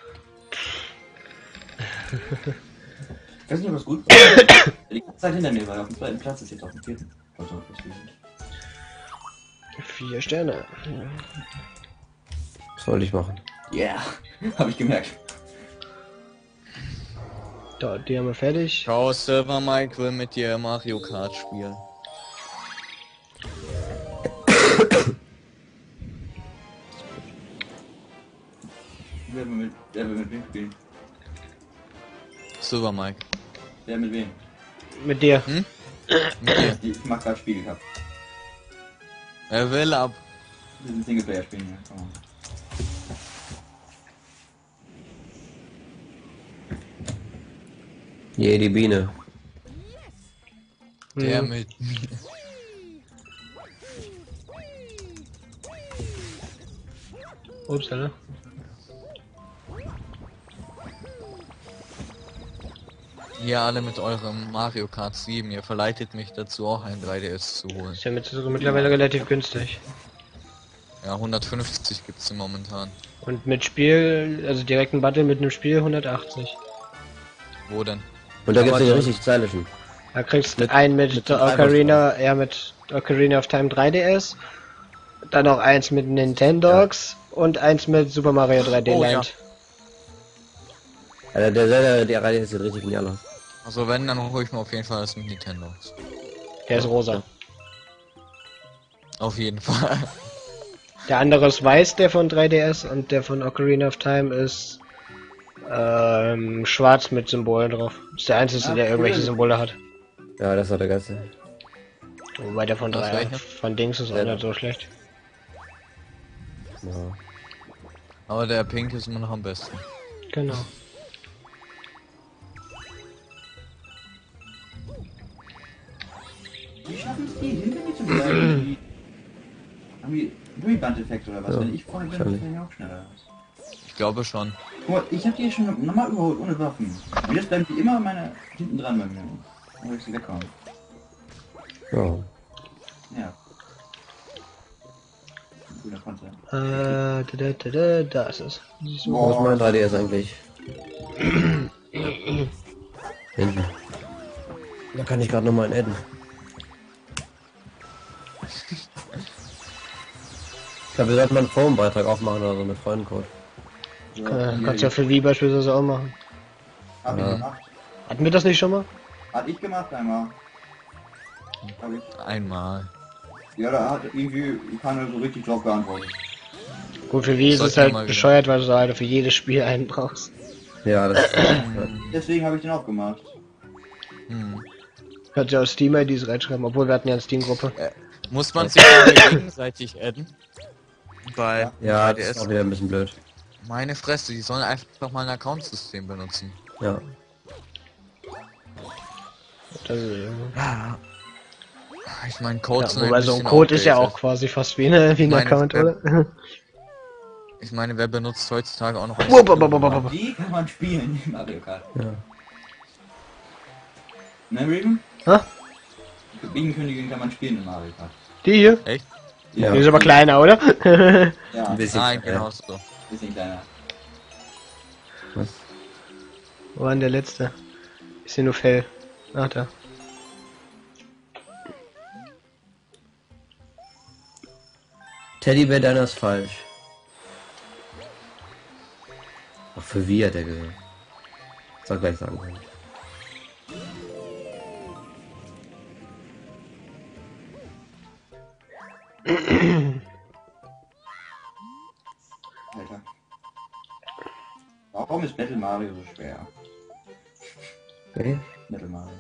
Ich weiß nicht, ob das gut war. Die ganze Zeit hinter mir war. Auf dem zweiten Platz ist jetzt auf dem vierten. Also, deswegen. 4 Sterne. Was soll ich machen? Yeah, hab ich gemerkt. Da, die haben wir fertig. Ciao, Silver Mike will mit dir Mario Kart spielen. Wer will mit wem spielen? Silver Mike. Wer mit wem? Mit dir. Hm? Mit dir. Ich mach grad Spiegel gehabt. Er will ab. Wir sind Singleplayer spielen hier. Komm on. Die Biene. Der Hm. mit mir. Ups, ne? Ihr alle mit eurem Mario Kart 7, ihr verleitet mich dazu auch ein 3DS zu holen. Ist ja mittlerweile relativ günstig. Ja, 150 gibt's momentan. Und mit Spiel, also direkten Battle mit einem Spiel 180. Wo denn? Und da Aber gibt's den der- richtig stylischen. Da kriegst du Mit- einen mit mit der Ocarina, ja mit Ocarina of Time 3DS. Dann noch eins mit Nintendogs und eins mit Super Mario 3D Oh, ja. Land. Also der Reihe sieht richtig genial aus. Also wenn, dann hole ich mir auf jeden Fall das mit Nintendo. Der ist rosa. Auf jeden Fall. Der andere ist weiß, der von 3DS, und der von Ocarina of Time ist schwarz mit Symbolen drauf. Ist der einzige, Ah, der irgendwelche cool. Symbole hat. Ja, das war der geilste. Wobei der von Was, 3 welcher? von Dings ist auch Ja. nicht so schlecht. Ja. Aber der Pink ist immer noch am besten. Genau. Wie schaffen es die, hinter mir zu bleiben? Haben die Gummiband-Effekt oder was? Ja, Wenn ich vorne bin, wahrscheinlich. bin ich auch schneller. Ich glaube schon. Guck mal, ich hab die schon nochmal überholt, ohne Waffen. Und jetzt bleiben die immer hinten dran bei mir. Wo ich sie wegkomme. Ja. Ja. Ein guter Konter. Da ist es. Wo ist mein 3DS eigentlich? Hinten. Da kann ich gerade nochmal einen adden. Ich glaube, wir sollten mal einen Forenbeitrag aufmachen oder so mit Freundencode. So, Kannst ja für Wii beispielsweise auch machen. Hab ich Ja. gemacht. Hatten wir das nicht schon mal? Hat ich gemacht einmal. Hab ich. Einmal. Ja, da hat irgendwie keiner so richtig drauf geantwortet. Gut, für Wii ist Sollten es wir halt mal wieder. bescheuert, weil du halt für jedes Spiel einen brauchst. Ja, das ist Deswegen habe ich den auch gemacht. Hm. Kannst ja auch Steam-IDs reinschreiben, obwohl wir hatten ja eine Steam-Gruppe. Muss man sich alle gegenseitig adden? Bei ja, das 3DS. ist auch wieder ein bisschen blöd. Meine Fresse, die sollen einfach mal ein Account-System benutzen. Ja. Das ist, Ich meine, Codes ja, sind wobei so ein bisschen Code ist ja outdated. auch quasi fast wie ein Meine Account, Fresse. oder? Ich meine, wer benutzt heutzutage auch noch ein Wupp, wupp, wupp, wupp, wupp. Die kann man spielen in Mario Kart. Ja. Ne, Raven? Hä? Bienenkönigin kann man spielen in Mario Kart. Die hier? Echt? Ja. Die ist aber kleiner, oder? Ja, Ein bisschen. Nein, genau so. bisschen kleiner. Was? Wo war denn der letzte? Ist hier nur Fell. Ach, da. Teddybär, deiner ist falsch. Ach, für wie hat er gesagt? Soll gleich sagen. Alter. Warum ist Battle Mario so schwer? Okay. Battle Mario.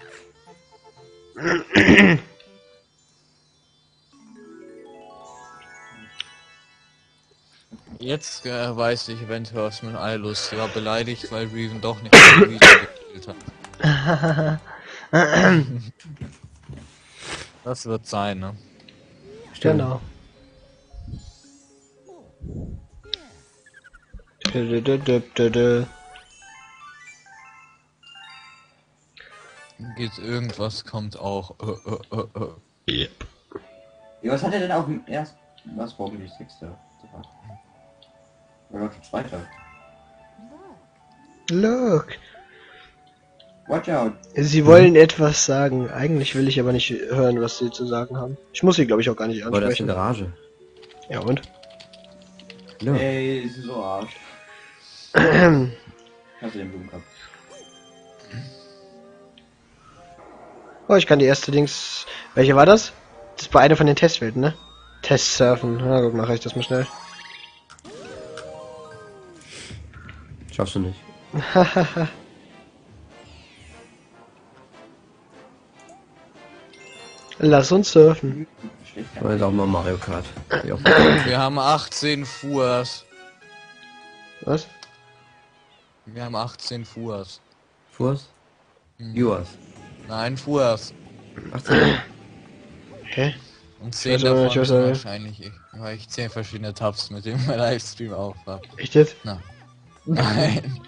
Jetzt weiß ich eventuell, was mit Eilust war beleidigt, weil Reven doch nicht mit Luigi gespielt hat. Das wird sein, ne? Stimmt. Genau. Dö, dö, dö, dö, dö. Geht irgendwas, kommt auch. Ja, was hat er denn auf dem ersten... Was, warum nicht Sechster? Oder schon Zweiter? Look. Watch out! Sie wollen etwas sagen. Eigentlich will ich aber nicht hören, was sie zu sagen haben. Ich muss sie, glaube ich, auch gar nicht Aber das ist eine ansprechen. Garage. Ja, und? Ja. Ey, ist so Arsch. Hast du den Blumenkopf? Oh, ich kann die erste Dings... Welche war das? Das ist bei einer von den Testwelten, ne? Testsurfen. Na gut, mache ich das mal schnell. Schaffst du nicht. Lass uns surfen. Schlecht. Aber jetzt auch mal Mario Kart. Ja. Wir haben 18 Fuers. Was? Wir haben 18 Fuers. Fuß? Mhm. Yours. Nein, Fuers. 18. Hä? Und 10 weiß aber davon nicht, was sind er will. wahrscheinlich ich. Weil ich 10 verschiedene Tabs mit dem Livestream aufhab. Echt jetzt? Na. Nein.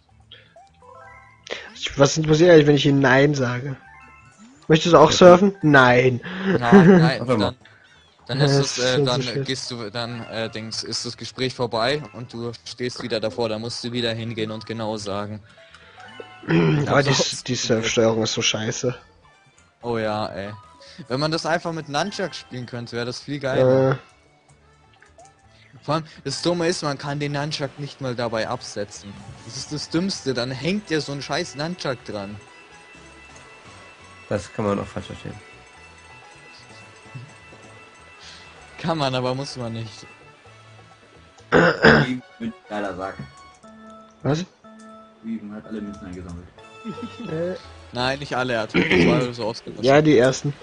Was passiert eigentlich, wenn ich ihnen Nein sage? Möchtest du auch surfen? Nein. Nein, Warte mal. Dann Ja, ist das es, ist schon so dann schlecht. gehst du, dann ist das Gespräch vorbei und du stehst wieder davor, da musst du wieder hingehen und genau sagen. Aber die so Surf-Steuerung ist so scheiße. Oh ja, ey. Wenn man das einfach mit Nunchuck spielen könnte, wäre das viel geiler. Vor allem, das Dumme ist, man kann den Nunchuck nicht mal dabei absetzen. Das ist das Dümmste, dann hängt ja so ein scheiß Nunchuck dran. Das kann man auch falsch verstehen. Kann man, aber muss man nicht. Wie mit geiler Sack. Was? Wie man hat alle Münzen eingesammelt. Nein, nicht alle, er hat zwei oder so ausgelassen. Ja, die ersten.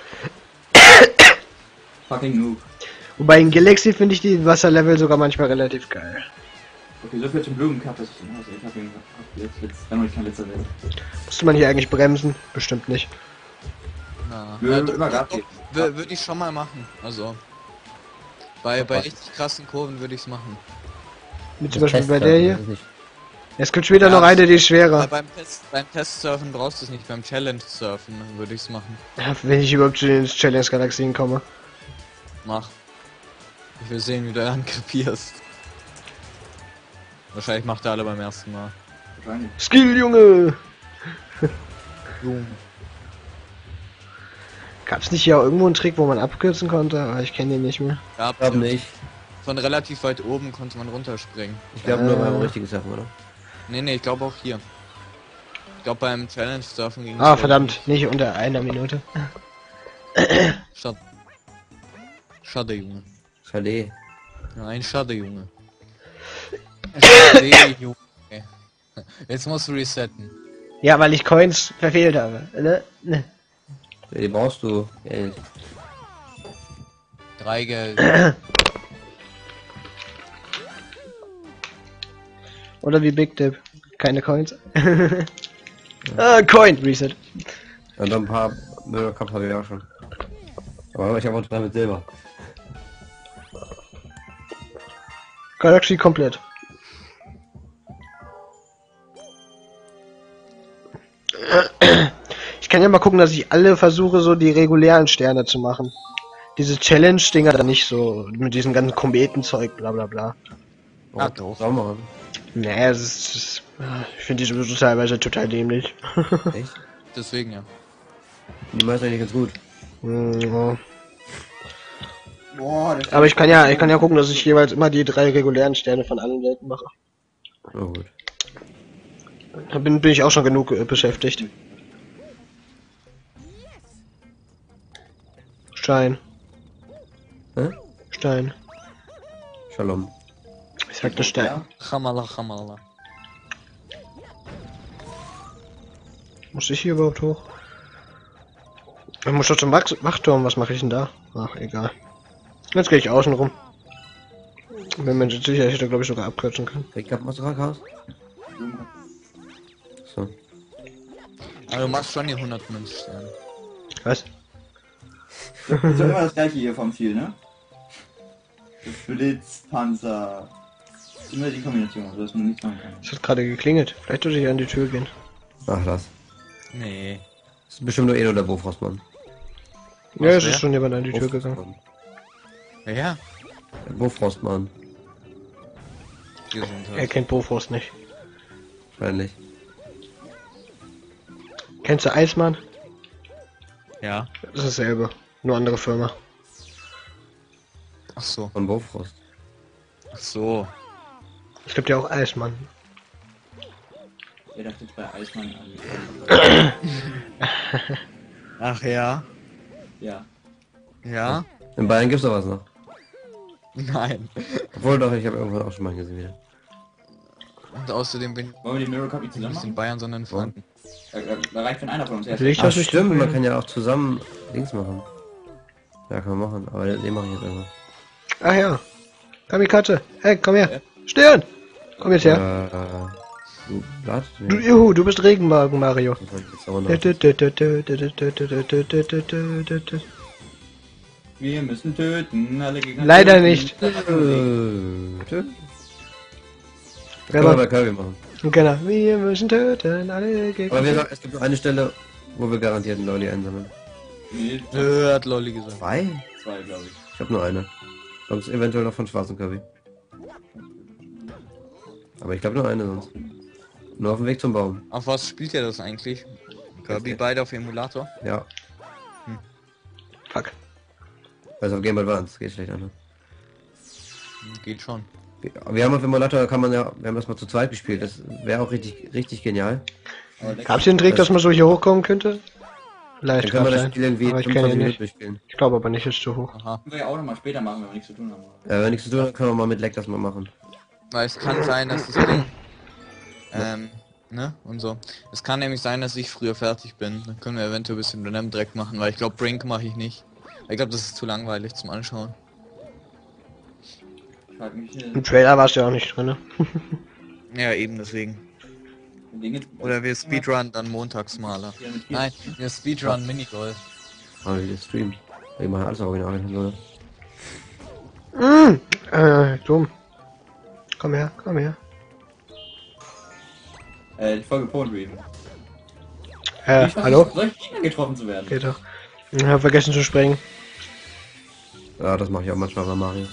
Fucking Noob. Wobei in Galaxy finde ich die Wasserlevel sogar manchmal relativ geil. Okay, so viel zum Blumencup, das ist ich hab ihn jetzt dann noch kein letzter Welt. Musste man hier eigentlich bremsen? Bestimmt nicht. Na, Nö, doch, immer Gas doch, geben. würde ich schon mal machen. Also. Bei richtig krassen Kurven würde ich es machen. Wie zum Beispiel bei Testsurfen, der hier. das ist nicht- Es gibt später Ja, noch eine, die ist schwerer. Beim Testsurfen brauchst du es nicht, beim Challenge-Surfen würde ich es machen. Ja, wenn ich überhaupt zu den Challenge Galaxien komme. Mach. Ich will sehen, wie du ankrepierst. Wahrscheinlich macht er alle beim ersten Mal. Wahrscheinlich. Skill, Junge! Boom. Gab's nicht hier auch irgendwo einen Trick, wo man abkürzen konnte? Aber ich kenne den nicht mehr. Ja, Ich glaube nicht. von relativ weit oben konnte man runterspringen. Ich glaube nur beim richtigen Sachen, oder? Nee, ich glaube auch hier. Ich glaube beim Challenge-Surfen ging Ah, verdammt, nicht unter einer Minute. Schade, Junge. Chalet. Nein, schade, Junge. Schade, Junge. Jetzt musst du resetten. Ja, weil ich Coins verfehlt habe. Ne? Die brauchst du. Geld. 3 Geld. Oder wie Big Dip. Keine Coins. Coin, Reset. Und ein paar Mirror Cup habe ich auch schon. Aber ich habe auch 3 mit Silber. Galaxy komplett. Ich kann ja mal gucken, dass ich alle versuche, so die regulären Sterne zu machen. Diese Challenge-Dinger dann nicht so, mit diesem ganzen Kometenzeug, bla bla bla. Ah, doch. Sauber. Nee, ich finde die sowieso teilweise total dämlich. Echt? Deswegen ja. Die meisten eigentlich ganz gut. Ja. Boah, Aber ich kann ja gucken, dass ich jeweils immer die 3 regulären Sterne von allen Welten mache. Oh gut. Da bin ich auch schon genug beschäftigt. Stein. Hä? Stein. Shalom. Ich sagte Stein. Chamala, chamala. Muss ich hier überhaupt hoch? Ich muss doch zum Wachturm. Was mache ich denn da? Ach, egal. Jetzt gehe ich außen rum. Wenn man jetzt sicher, ich da glaube ich sogar abkürzen kann. Ich hab was Rackhaus. So. Aber du machst schon die 100 Münzsterne. Was? ist doch immer das gleiche hier vom Ziel, ne? Blitz, Panzer. Ist immer die Kombination, also dass man nichts machen kann. Es hat gerade geklingelt. Vielleicht sollte ich an die Tür gehen. Ach das. Nee. Das ist bestimmt nur Edo der Bofrostmann. Ja, es wer? ist schon jemand an die Tür gegangen. Ja, Der Bofrostmann. Er kennt Bofrost nicht. Wahrscheinlich. Kennst du Eismann? Ja. Das ist dasselbe. Nur andere Firma. Ach so. Von Bofrost. Ach so. Es gibt ja auch Eismann. Ihr dachtet bei Eismann an. Ach ja. Ja. Ja? In Bayern gibt's doch was noch. Nein. Obwohl doch, ich habe irgendwann auch schon mal gesehen wieder. Und außerdem bin Wollen wir die Mirror Cup nicht ich zusammen nicht in machen? Bayern, sondern in Franken. Da reicht, wenn einer von uns erst. Will ich Ach das nicht? stimmt, man kann ja auch zusammen Dings machen. Ja, kann man machen, aber den mache ich jetzt einfach. Ach ja. Kamikaze. Hey, komm her. Stirn! Komm jetzt her. Du, warte. Du, juhu, du bist Regenbogen, Mario. Das ist jetzt auch noch. Wir müssen töten, alle Gegner. Leider töten. nicht. Das Ja, können wir aber- bei Kirby machen. Genau. Wir müssen töten, alle Aber Gegner. wir sagen, es gibt nur eine Stelle, wo wir garantiert einen Lolli einsammeln. Nee, Hat Lolli gesagt. 2? zwei, glaube ich. Ich habe nur eine. Sonst eventuell noch von schwarzen Kirby. Aber ich glaube nur eine sonst. Nur auf dem Weg zum Baum. Auf was spielt ihr das eigentlich? Kirby beide auf Emulator? Ja. Fuck. Also auf Game Boy Advance geht schlecht an. Ne? Geht schon. Wir haben auf Emulator, kann man ja, wir haben das mal zu zweit gespielt. Das wäre auch richtig genial. Aber der Gab's hier einen Trick, dass man so hier hochkommen könnte? Dann Vielleicht können wir das sein. Spiel irgendwie Aber ich kenne 25 ihn Minuten nicht. durchspielen. Ich glaube aber nicht, ist zu hoch. Aha. können wir ja auch noch mal später machen, wenn wir nichts zu tun haben. Wenn wir nichts zu tun haben, können wir mal mit Leck das mal machen. Weil es kann sein, dass das Ding... ne? Und so. Es kann nämlich sein, dass ich früher fertig bin. Dann können wir eventuell ein bisschen Dynam direkt machen, weil ich glaube Brink mache ich nicht. Ich glaube, das ist zu langweilig zum Anschauen. Ich frag mich, Im Trailer warst du ja auch nicht drin, ne? Ja, eben deswegen. Oder wir Speedrun dann montags mal. Nein, wir Speedrun Minigolf. Aber wir streamen. Wir machen alles original, oder? Dumm. Komm her, komm her. Die Folge Poetry. Hallo? Soll ich Gegner getroffen zu werden? Geht doch. Ich hab vergessen zu sprengen. Ja, das mache ich auch manchmal bei Mario.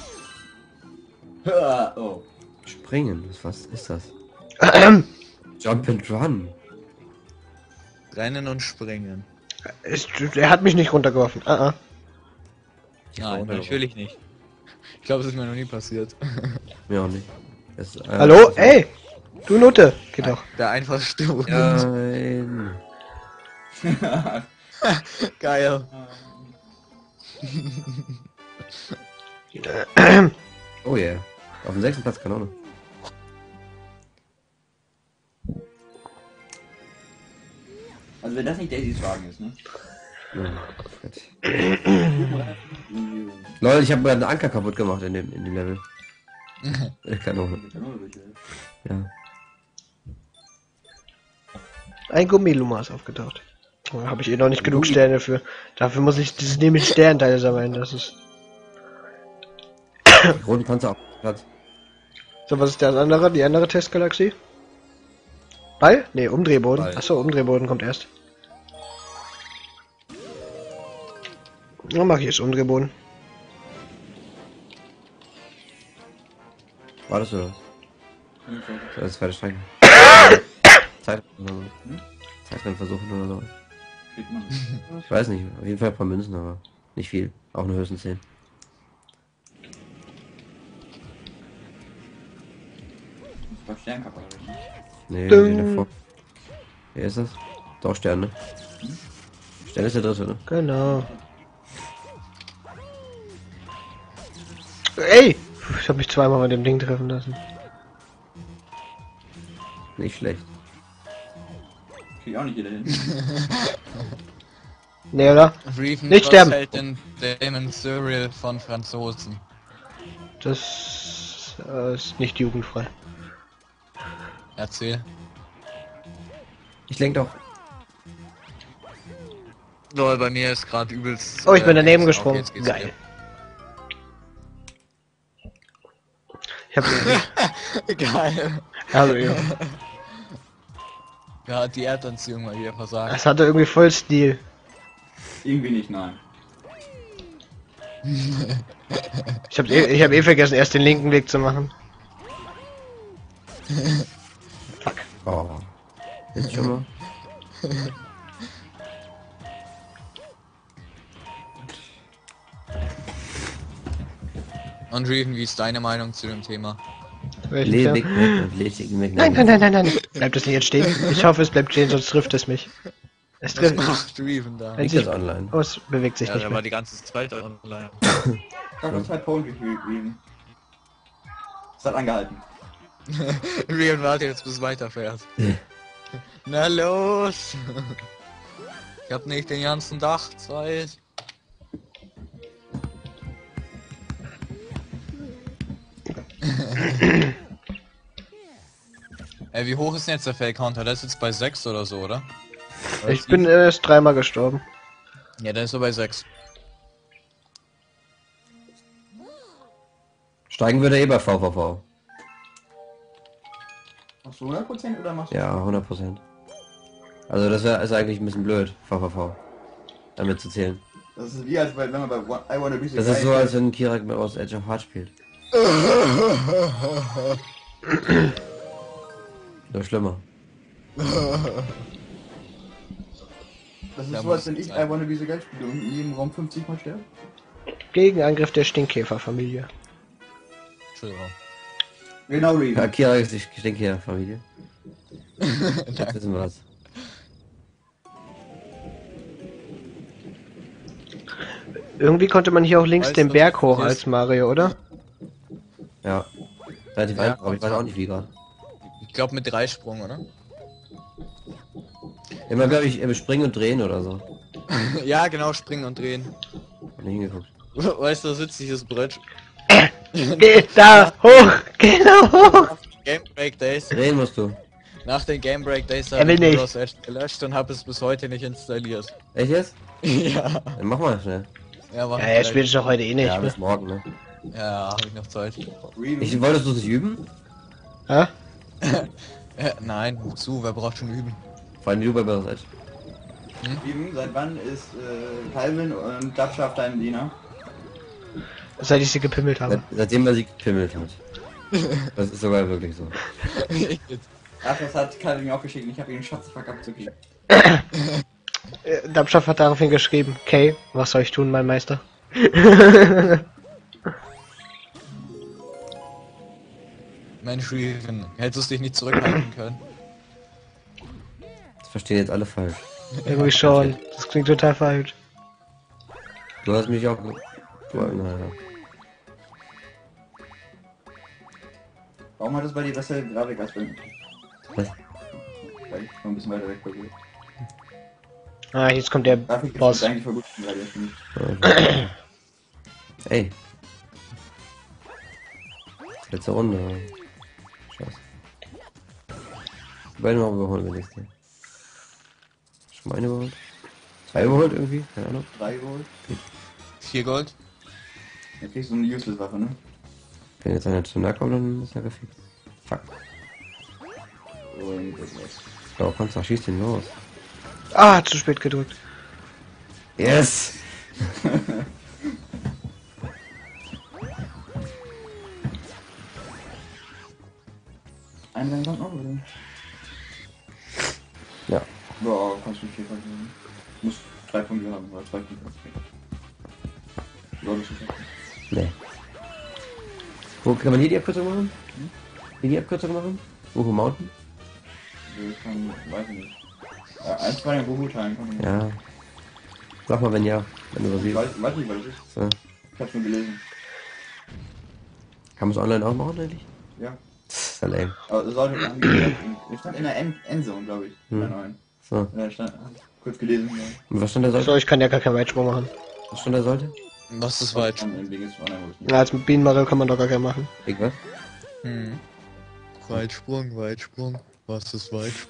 Oh. Springen, was ist das? Jump and Run. Rennen und springen. Er hat mich nicht runtergeworfen. Nein, runtergeworfen. natürlich nicht. Ich glaube, das ist mir noch nie passiert. Mir auch nicht. Das, Hallo? Ey! Du Nutte! Geht doch. Der einfachste Hund. Nein. Geil. Oh yeah. Auf dem 6. Platz Kanone. Also wenn das nicht Daisy's Wagen ist, ne? Leute, ich habe gerade einen Anker kaputt gemacht in dem Level. Kanone. Ja. Ein Gummiluma ist aufgetaucht. Da habe ich eh noch nicht genug Sterne für. Dafür muss ich dieses nehme ich Sternteile sammeln. Das ist. Die roten Panzer auf Platz. So, was ist der andere? Die andere Testgalaxie? Ball? Ne, Umdrehboden. Ball. Achso, Umdrehboden kommt erst. Dann mach ich jetzt Umdrehboden. War das oder? Das ist zweite Strecke. Zeit oder so. Zeitrennen versuchen oder so. Kriegt man. Ich weiß nicht, auf jeden Fall ein paar Münzen, aber nicht viel. Auch nur höchstens 10. Bei Sternkapper oder nicht? Nee, Ding. den davor. Wer ist das? Doch, Stern, ne? Stern ist der dritte, ne? Genau. Ey! Ich habe mich zweimal mit dem Ding treffen lassen. Nicht schlecht. Kriegt auch nicht jeder hin. Ne, oder? Reven Nicht sterben. hält den Damon Cyril von Franzosen. Das ist nicht jugendfrei. Erzähl. Ich lenk doch. Lol, bei mir ist gerade übelst. Oh, ich bin daneben Dings. gesprungen. Okay, jetzt geht's Geil. Ich hab wieder. Geil. Hallo, ja. Ja, die Erdanziehung mal wieder versagt. Das hatte irgendwie voll Stil. Irgendwie nicht, nein. Ich hab eh vergessen, erst den linken Weg zu machen. Fuck. Oh. Jetzt schon mal. Und Reven, wie ist deine Meinung zu dem Thema? Welchen Lee Film? Big Mac und Lee Chicken Mac. Nein. Bleibt es nicht jetzt stehen? Ich hoffe, es bleibt stehen, sonst trifft es mich. Es Was trifft. macht Reven da? Wenn Liegt sich, das online? oh, es bewegt sich Ja, nicht der mehr. war die ganze Zeit online. Ich hab noch 2 Poetry gegeben. Es hat angehalten. Reven wartet jetzt, bis es weiterfährt. Na los! Ich hab nicht den ganzen Tag Zeit. Ey, wie hoch ist denn jetzt der Fail-Counter? Der ist jetzt bei 6 oder so, oder? Ich bin erst dreimal gestorben. Ja, der ist so bei 6. Steigen würde eh bei VVV. Machst du 100% oder machst du... Ja, 100%. Also das ist eigentlich ein bisschen blöd, VVV. damit zu zählen. Das ist wie als wenn man bei I Wanna Be So Das ist so, als wenn Kirak mit aus Edge of Heart spielt. Noch schlimmer. Das ist Da so, als muss wenn ich sein. I Wanna Be So Geil spiele und in jedem Raum 50 Mal sterbe. Gegenangriff der Stinkkäferfamilie. Entschuldigung. Genau, Reed. Ja, Kirak ist die Stinkkäfer-Familie. Jetzt Danke. wissen wir was. Irgendwie konnte man hier auch links Weißt den du, Berg hoch hier als ist- Mario, oder? Ja. Relativ Ja, einfach, aber ich weiß auch nicht wie gerade. Ich glaube mit 3 Sprung, oder? Immer glaube ich springen und drehen oder so. Ja, genau, springen und drehen. Hab nicht hingeguckt. Weißt du, was witziges Brett? Geh da hoch! Geh da hoch! Game Break Days. Drehen musst du. Nach den Game Break Days Er habe will ich nicht. Mirror's Edge gelöscht und habe es bis heute nicht installiert. Echt jetzt? Ja. Dann mach mal schnell. Ja, Ja, er spielt es doch heute eh nicht. Ja, Ne? bis morgen, ne? Ja, habe ich noch Zeit. Ich wolltest du es nicht üben? Hä? Nein, wozu? Wer braucht schon üben? Vor allem du bei Mirror's Edge. Seit wann ist Calvin und Dubschaft dein Diener? Seit ich sie gepimmelt habe. Seitdem er sie gepimmelt hat. Das ist sogar wirklich so. Ach, das hat Calvin mir auch geschickt und ich habe ihn Schatzfuck abzugeben. Dabschaft hat daraufhin geschrieben, okay, was soll ich tun, mein Meister? Mensch, Riven, hättest du dich nicht zurückhalten können? Das verstehen jetzt alle falsch. Irgendwie schon. Das klingt total falsch. Du hast mich auch... Naja. Warum hat es bei dir bessere Grafik als bei mir? Was? Weil ich noch ein bisschen weiter weg bei dir. Ah, jetzt kommt der Grafik Boss. ist eigentlich voll gut bei dir, finde ich. Ey. Letzte Runde. Scheiße. Beide mal überholen, wenn ich Schon mal eine überholt? 2 überholt irgendwie? Keine Ahnung. 3 geholt. 4 Gold? Jetzt kriegst du so eine Useless-Waffe, ne? Wenn jetzt einer zu nahe kommt, dann ist er gefickt. Fuck. Und das war's. Ja, kannst du, schieß den los. Ah, zu spät gedrückt. Yes! Einen Rennen kommt noch, oder? Ja. Boah, kannst du 4 verlieren. Muss 3 Punkte haben, oder 2 Punkte. Soll ich nicht schaffen. Nee. Wo kann man hier die Abkürzung machen? Hier die Abkürzung machen? Uhu Mountain? Ich kann, weiß ich nicht. Ja, 1, 2 Buhu-Teilen kann man. Ja. Sag mal, wenn ja. Wenn du so Ich siehst. weiß nicht, was das ist. So. Ich hab's nur gelesen. Kann man es online auch machen eigentlich? Ja. Das ist ja lame. Aber es sollte angezeigt. Ich stand in der Endzone, glaube ich. Hm. Bei 9. So. Ja, stand, hab ich kurz gelesen. Ja. Und was stand da So, sollte? ich kann ja gar keinen Weitsprung machen. Was stand da sollte? Was ist falsch? Stand in Vegas Online, wo ich nicht. Ja, als mit Bienenmario kann man doch gar keinen machen. Ich was? Hm. Weitsprung, Weitsprung. Was ist Weitsprung?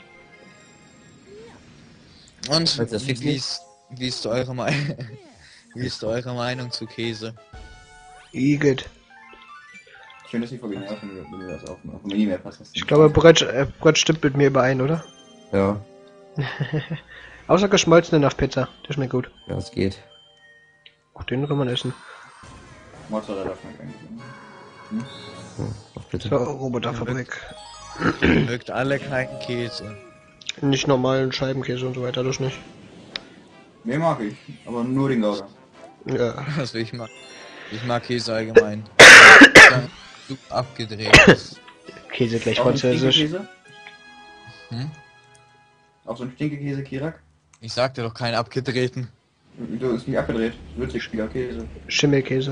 Und Meinst du, das fix wie ist eure Meinung? Wie ist eure Meinung zu Käse? Igitt. Schön, dass ich vor genervt bin, wenn du das auf dem Minimap hast. Ich glaube, Brett stimmt mit mir überein, oder? Ja. Außer geschmolzene nach Pizza. Das schmeckt gut. Ja, es geht. Auch den kann man essen. Mozzarella schmeckt eigentlich. Hm? So, auf bitte. So, Roboterfabrik. Mögt alle keinen Käse. Nicht normalen Scheibenkäse und so weiter, das nicht. Nee, mag ich. Aber nur den Gouda. Ja. Also ich mag Käse allgemein. Super abgedreht ist. Käse gleich Auch ein französisch. Stinkekäse? Hm? Auch so ein Stinkekäse, Kirak? Ich sagte doch keinen abgedrehten. Du ist nicht abgedreht. Würzigspieler Käse. Schimmelkäse.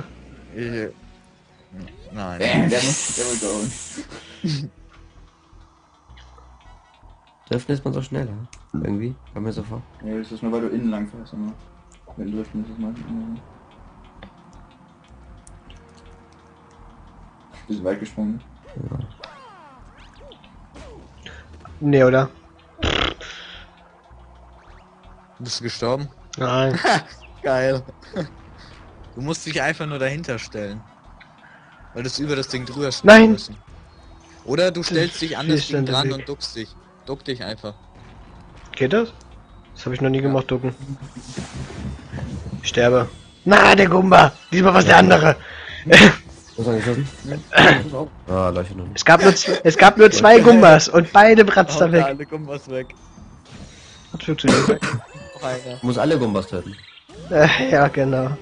Nein. Der will go. Driften ist man so schneller. Irgendwie. Kommt mir so vor. Nee, das ist nur, weil du innen lang fährst. Immer. Wenn du driften ist es mal. Bisschen weit gesprungen. Nee, oder? Bist du gestorben? Nein. Geil. Du musst dich einfach nur dahinter stellen. Weil das über das Ding drüber springen Nein. müssen. Oder du stellst dich an das Ist Ding dann der dran Weg. und duckst dich. Duck dich einfach. Geht das? Das habe ich noch nie gemacht, Ducken. Ich sterbe. Na, der Gumba! Diesmal was der andere! Was angeschossen? Ah, leuchtet noch nicht. Es gab nur zwei Gumbas und beide bratzen da weg. Alle Gumbas weg. Hat funktioniert. Noch einer. Muss alle Gumbas töten. Ja, genau. Ja,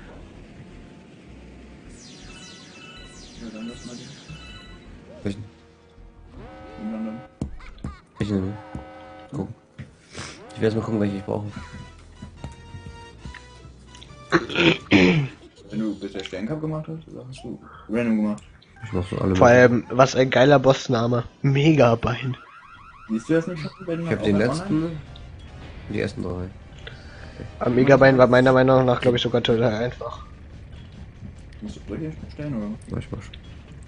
dann lass mal die. Welchen? Und dann. Welchen? Gucken. Ich werde erst mal gucken, welche ich brauche. Wenn du bisher Sternkampf gemacht hast, oder hast du random gemacht? Ich mach so alle. Vor allem, was ein geiler Bossname. Megabein. Siehst du das nicht schon? Wenn Ich habe den letzten. Die ersten drei. Aber Megabein war meiner Meinung nach, glaube ich, sogar total einfach. Musst du Brüche stellen, oder? Ich mach schon.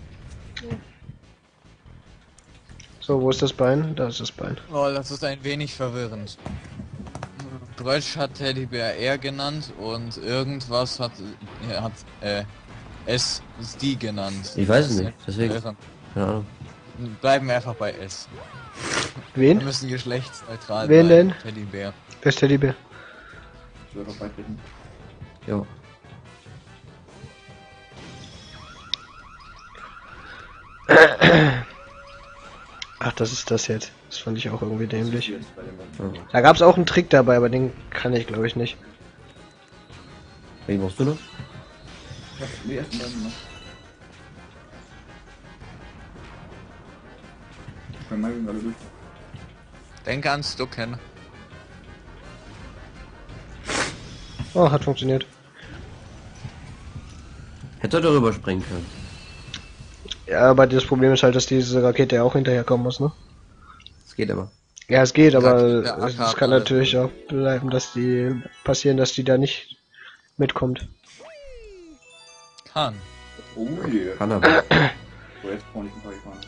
So, wo ist das Bein? Da ist das Bein. Oh, das ist ein wenig verwirrend. Brötsch hat Teddybär R genannt und irgendwas hat S die genannt. Ich weiß Das es ist nicht, deswegen. verwirrend. Keine Ahnung. Bleiben wir einfach bei S. Wir Wen? müssen geschlechtsneutral Wen bleiben. denn? Teddybär. Wer ist Teddybär? Ich würde auch beitreten. Jo. Ach, das ist das jetzt. Das fand ich auch irgendwie dämlich. Jetzt bei dem Ja. Da gab es auch einen Trick dabei, aber den kann ich, glaube ich, nicht. Welchen brauchst du noch? Ich hab die ersten beiden gemacht. Ich bin mal gerade durch. Denke ans Ducken. Oh, hat funktioniert. Hätte er darüber springen können. Ja, aber das Problem ist halt, dass diese Rakete ja auch hinterherkommen muss, ne? Das geht aber. Ja, es geht, aber Rakete, es AK, kann alles. natürlich auch bleiben, dass die passieren, dass die da nicht mitkommt. Kann. Oh yeah. Kann aber. So, jetzt brauche ich ein paar gefahren.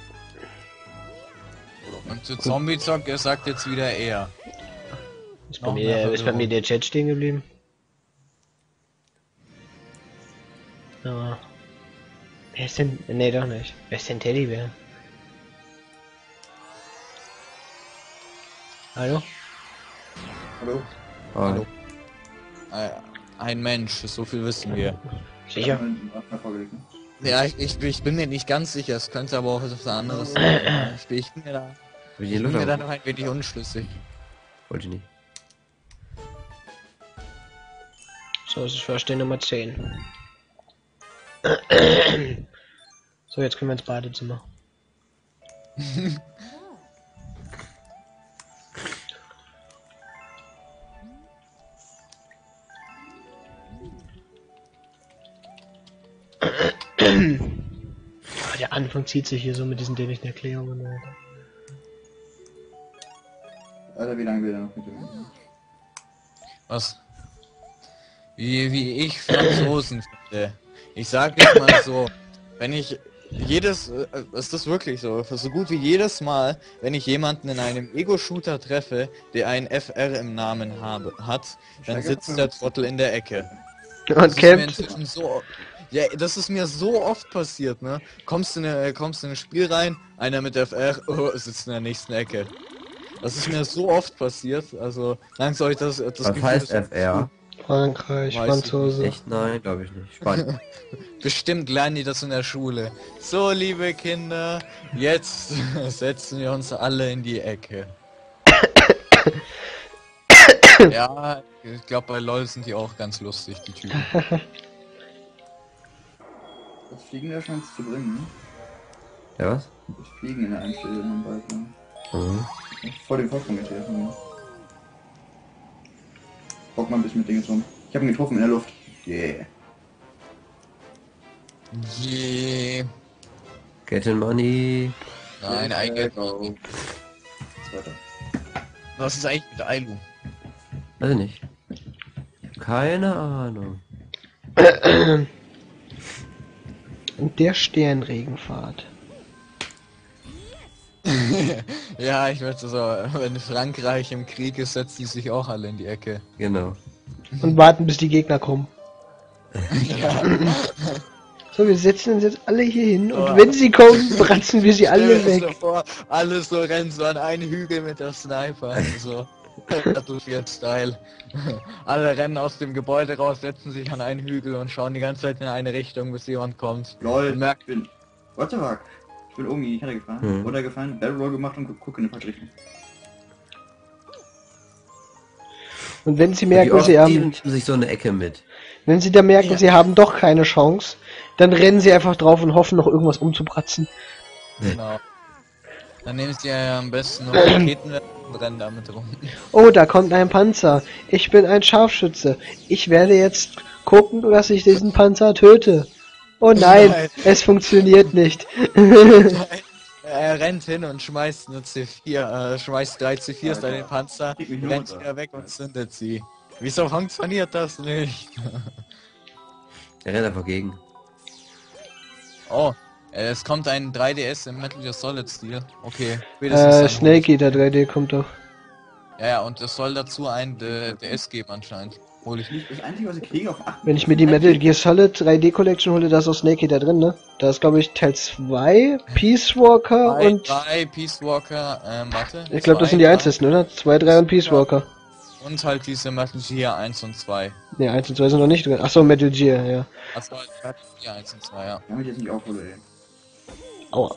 Und zu Zombie-Zock, er sagt jetzt wieder er. Ist Noch mehr ist bei mir der Chat stehen geblieben? Ja. Wer ist denn? Nee, doch nicht. Wer ist denn Teddybär? Hallo? Hallo? Hallo. Ein Mensch, so viel wissen wir. Sicher? Vorgelegt, ne? Ja, ich bin mir nicht ganz sicher, es könnte aber auch etwas anderes sein. Ich bin mir da, Hab ich ich die bin Luft mir da auf? noch ein wenig unschlüssig. Wollte ich nicht. So, das ist Verstehen Nummer 10. So, jetzt können wir ins Badezimmer. Ah, der Anfang zieht sich hier so mit diesen dänischen Erklärungen, Alter. Alter, wie lange will er noch mit dem? Was? Wie ich Franzosen finde. Ich sag jetzt mal so, wenn ich ist das wirklich so gut wie jedes Mal, wenn ich jemanden in einem Ego-Shooter treffe, der ein FR im Namen hat, dann sitzt der Trottel in der Ecke. Und Das ist mir campt. inzwischen so, ja, das ist mir so oft passiert, ne? Kommst in ein Spiel rein, einer mit FR, sitzt in der nächsten Ecke. Das ist mir so oft passiert, also langsam euch das Was heißt FR? Frankreich, Weiß ich Franzose. Echt? Nein, glaube ich nicht. Spannend. Bestimmt lernen die das in der Schule. So, liebe Kinder, jetzt setzen wir uns alle in die Ecke. Ja, ich glaube bei LOL sind die auch ganz lustig, die Typen. Das Fliegen da scheint es zu bringen, ne? Ja, was? Das Fliegen in der Einstellung bald, ne? Mhm. Vor dem Vorsprung jetzt hier. Ne? Bock mal ein bisschen mit Dingen rum. Ich habe ihn getroffen in der Luft. Yeah. Je. Getting money. Nein, eigentlich. Zweiter. Was ist eigentlich mit Ailu? Weiß ich nicht. Keine Ahnung. Und der Sternregenfahrt. Ja, ich möchte so, wenn Frankreich im Krieg ist, setzen die sich auch alle in die Ecke. Genau. Und warten, bis die Gegner kommen. So, wir setzen uns jetzt alle hier hin und Oh. wenn sie kommen, bratzen wir sie alle Stell dir weg. das so vor, alle so rennen so an einen Hügel mit der Sniper. So. Battlefield-Style. Alle rennen aus dem Gebäude raus, setzen sich an einen Hügel und schauen die ganze Zeit in eine Richtung, bis jemand kommt. Lol, Und merkt, ich bin... What the fuck? Ich bin irgendwie, ich hatte gefallen. Runtergefallen, Barrel Roll gemacht und gucke in die falsche Richtung. Und wenn sie Wie merken, oft sie haben, nehmen sich so eine Ecke mit. wenn sie dann merken, sie haben doch keine Chance, dann rennen sie einfach drauf und hoffen, noch irgendwas umzupratzen. genau. Dann nehmen sie ja am besten noch Raketen und rennen damit rum. Oh, da kommt ein Panzer. Ich bin ein Scharfschütze. Ich werde jetzt gucken, dass ich diesen Panzer töte. Oh nein, Nein. es funktioniert nicht. Er rennt hin und schmeißt eine C4, schmeißt 3 C4s an den Panzer, Krieg mich nur rennt runter. wieder weg und zündet sie. Wieso funktioniert das nicht? Der rennt einfach gegen. Oh, es kommt ein 3DS im Metal Gear Solid Stil. Okay, spätestens dann- Snake Eater 3D kommt doch. Ja, und es soll dazu ein DS geben anscheinend. Hol ich nicht. Das Einzige, was ich kriege auf 8... Wenn ich mir die Metal Gear Solid 3D Collection hole, da ist auch Snake Eater drin, ne? Da ist, glaube ich, Teil 2, Peace Walker und... 3, Peace Walker, warte. Ich glaube, das sind die einzigen, oder? 2, 3 und Peace Walker. Und halt diese Metal Gear 1 und 2. Ne, 1 und 2 sind noch nicht drin. Achso, Metal Gear, ja. Das war Metal Gear 1 und 2, ja. Damit ich jetzt nicht aufhole, ey. Aua.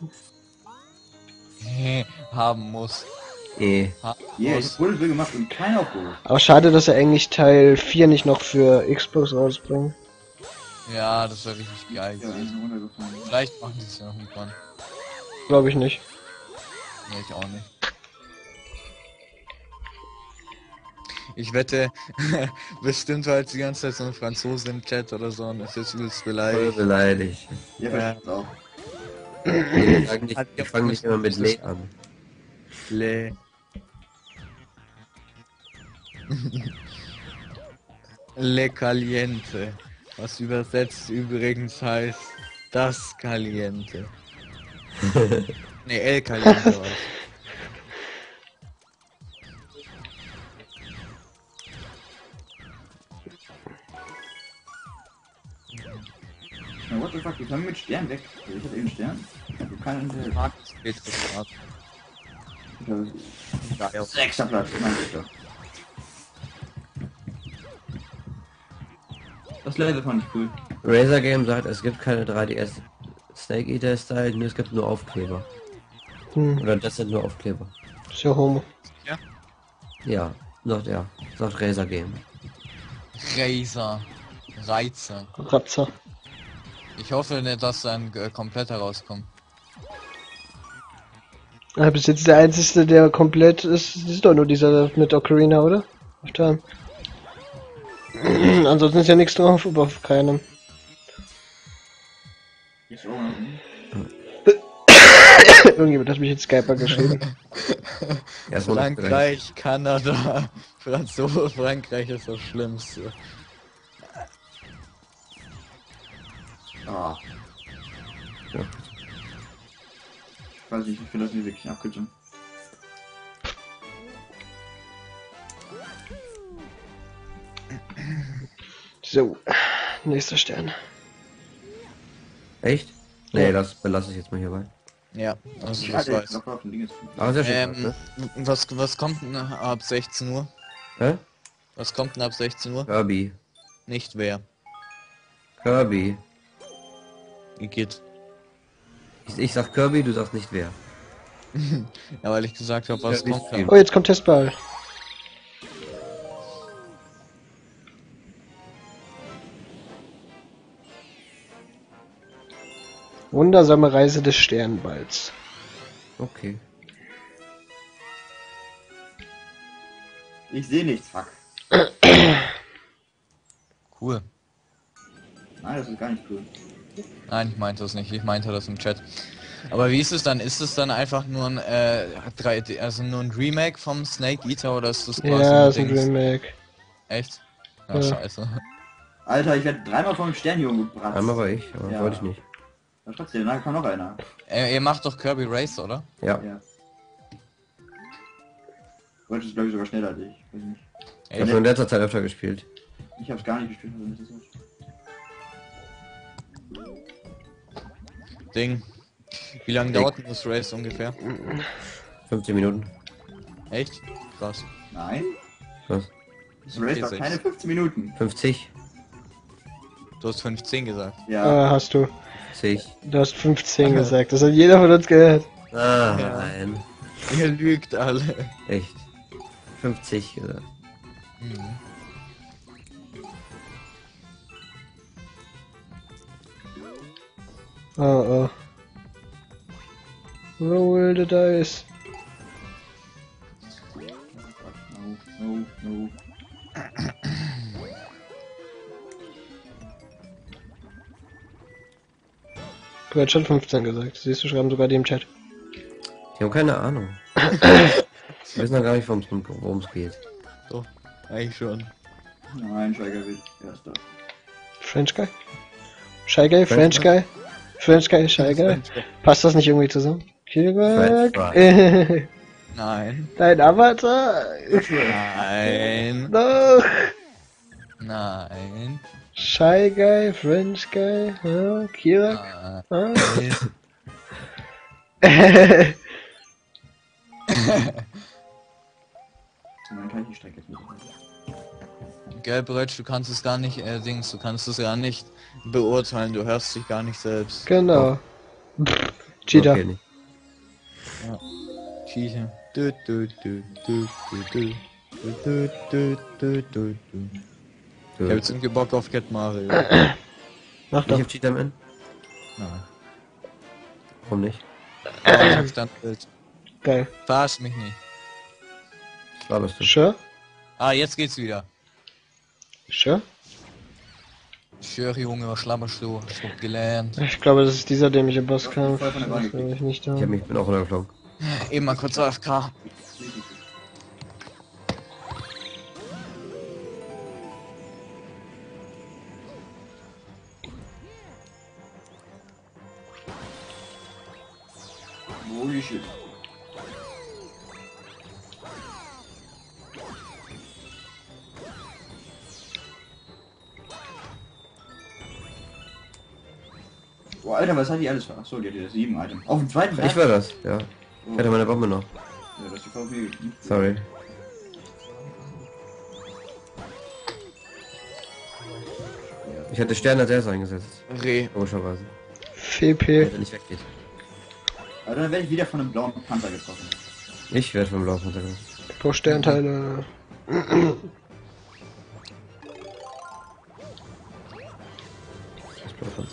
Haben muss. Haben Yeah, ich muss. hab Bullet Bill gemacht und kein Aufhole. Aber schade, dass er eigentlich Teil 4 nicht noch für Xbox rausbringt. Ja, das wäre richtig geil Ja, gewesen. einer runtergefallen. Vielleicht machen sie es ja noch irgendwann. Glaube ich nicht. Nee, ich auch nicht. Ich wette, bestimmt war jetzt die ganze Zeit so ein Franzose im Chat oder so und ist jetzt übelst Voll beleidigt. beleidigt. Ja, versteht's auch. Die sagen nicht, Hat die fangen nicht immer mit Le an. Le. Le Caliente. Was übersetzt übrigens heißt das Caliente. Ne, El Caliente war's. Na, what the fuck, wir kommen mit Stern weg. Also ich hab eben Stern. Ich hab keinen Hinterhalt. Markus geht gefragt. Ja, sechster Platz, mein Gott. Das Level fand ich cool. Razer Game sagt, es gibt keine 3DS Snake Eater Style, nur es gibt nur Aufkleber. Oder das sind nur Aufkleber. Ist ja Homo. Ja, sagt er. Sagt Razer Game. Razer. Reizer. Ratzer. Ich hoffe nicht, dass dann komplett herauskommt. Ja, bis jetzt der einzige, der komplett ist doch nur dieser mit Ocarina, oder? Auf Time. Ansonsten ist ja nichts drauf, aber auf keinem. Jetzt auch noch. Irgendjemand hat mich in Skyper geschrieben. Erstmal Frankreich, Kanada, Frankreich ist das Schlimmste. Ah. Ja. Ich weiß nicht, ich finde das nicht wirklich abgezogen. So, nächster Stern. Echt? Nee, Ja. das belasse ich jetzt mal hierbei. Ja, also Ich das hatte jetzt weiß. noch auf dem Ding ist. Aber sehr schön. Ne? Was kommt denn ab 16 Uhr? Hä? Was kommt denn ab 16 Uhr? Kirby. Nicht wer. Kirby. Igitt. Ich sag Kirby, du sagst nicht wer. Ja, weil ich gesagt habe, was Ja, kommt nicht da. Oh, jetzt kommt Testball. Wundersame Reise des Sternballs. Okay. Ich sehe nichts, fuck. Cool. Nein, das ist gar nicht cool. Nein, ich meinte das nicht. Ich meinte das im Chat. Aber wie ist es dann? Ist es dann einfach nur ein 3D, also nur ein Remake vom Snake Eater oder ist das quasi Ja, ist ein Dings? Remake. Echt? Ja, Ja. scheiße. Alter, ich werde dreimal von einem Sternjungen gebrannt. Einmal war ich, aber Ja. wollte ich nicht. Ja, trotzdem, da kam noch einer. Ihr macht doch Kirby Race, oder? Ja. Ja. Wollte es, glaube ich, sogar schneller als ich. Weiß nicht. Ich habe schon in letzter Zeit öfter gespielt. Ich hab's gar nicht gespielt, also das ist Ding. Wie lange dauert denn das Race ungefähr? 15 Minuten. Echt? Krass. Nein? Was? Das Race doch 6. keine 15 Minuten. 50? Du hast 15 gesagt. Ja. Hast du. 50? Du hast 15 gesagt. Das hat jeder von uns gehört. Ah, Ja. nein. Ihr lügt alle. Echt. 50 gesagt. Mhm. Oh. Roll the dice. No. Du hast schon 15 gesagt. Siehst du, schreiben sogar die im Chat. Die haben keine Ahnung. Wir wissen noch gar nicht, worum es geht. So, eigentlich schon. Nein, Steiger wird erster. French Guy? Shy Guy? French Guy? French Guy? Shy Guy? Passt das nicht irgendwie zusammen? French Nein. Dein Avatar? Nein. Doch! Nein. Shy Guy? French Guy? Kirak? Nein. Dann kann ich die Strecke jetzt nicht. Gell, Bretsch, du kannst es gar nicht, du kannst es gar nicht beurteilen, du hörst dich gar nicht selbst. Genau. Cheater. Okay, nicht. Cheater. Du, du, du, du, du, du. Du, du, du, du, du, du. Ich hab jetzt irgendwie Bock auf Get Mario. Mach Nicht doch. auf Cheaterman? Nein. Warum nicht? Aber ich Standbild. Geil. Verarsch mich nicht. Laberst du? Sure? Ah, jetzt geht's wieder. Sure? Ich höre, Junge, was schlabberst du? Ich hab gelernt. Ich glaube, das ist dieser dämliche Bosskampf. Voll von der Bahn Das will ich nicht da. Bin auch runtergeflogen. Eben mal kurz AFK. Holy shit. Boah, Alter, was hat die alles? Achso, die hatte das 7 Item. Auf dem zweiten Ich war das, ja. Oh. Ich hatte meine Bombe noch. Ja, das ist die VP. Sorry. Ich hatte Stern als erstes eingesetzt. Reh. Logischerweise. FP. Damit er nicht weggeht. Aber dann werde ich wieder von einem blauen Panther getroffen. Ich werde vom Laufen untergegangen. Pro Sternteile. Das blaue Panzer.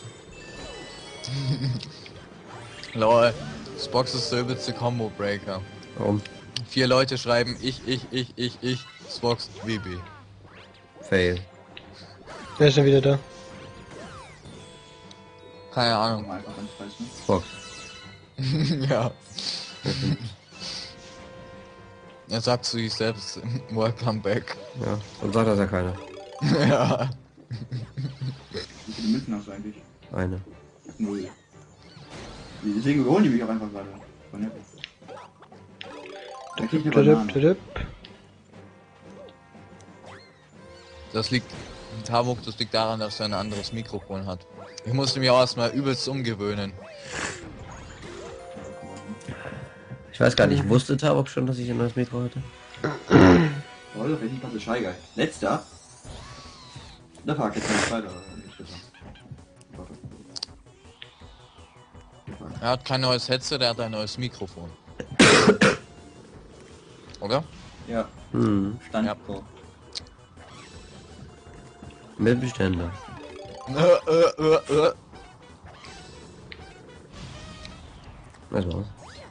Lol. Spox ist der übelste Combo Breaker. Warum? 4 Leute schreiben ich. Spox WB. Fail. Wer ist denn wieder da? Keine Ahnung. Einfach ganz weiß, ne? Box. Ja. Er sagt zu sich selbst, welcome back. Ja. Und sagt das ja keiner. Ja. Wie viele Münzen hast du eigentlich? Eine. 0. Deswegen überholen die mich auch einfach gerade. Von der- Da krieg ich eine Banane. Das liegt, Tavok, das liegt daran, dass er ein anderes Mikrofon hat. Ich musste mich auch erstmal übelst umgewöhnen. Ich weiß gar nicht, wusste Tabok schon, dass ich ein neues Mikro hatte? Oh, doch, ich Klasse Shy Guy. Letzter. Da fragt jetzt nicht weiter. Er hat kein neues Headset, er hat ein neues Mikrofon. Oder? Ja, Hm. Stand Ja. so. Mit Beständer. Das war's.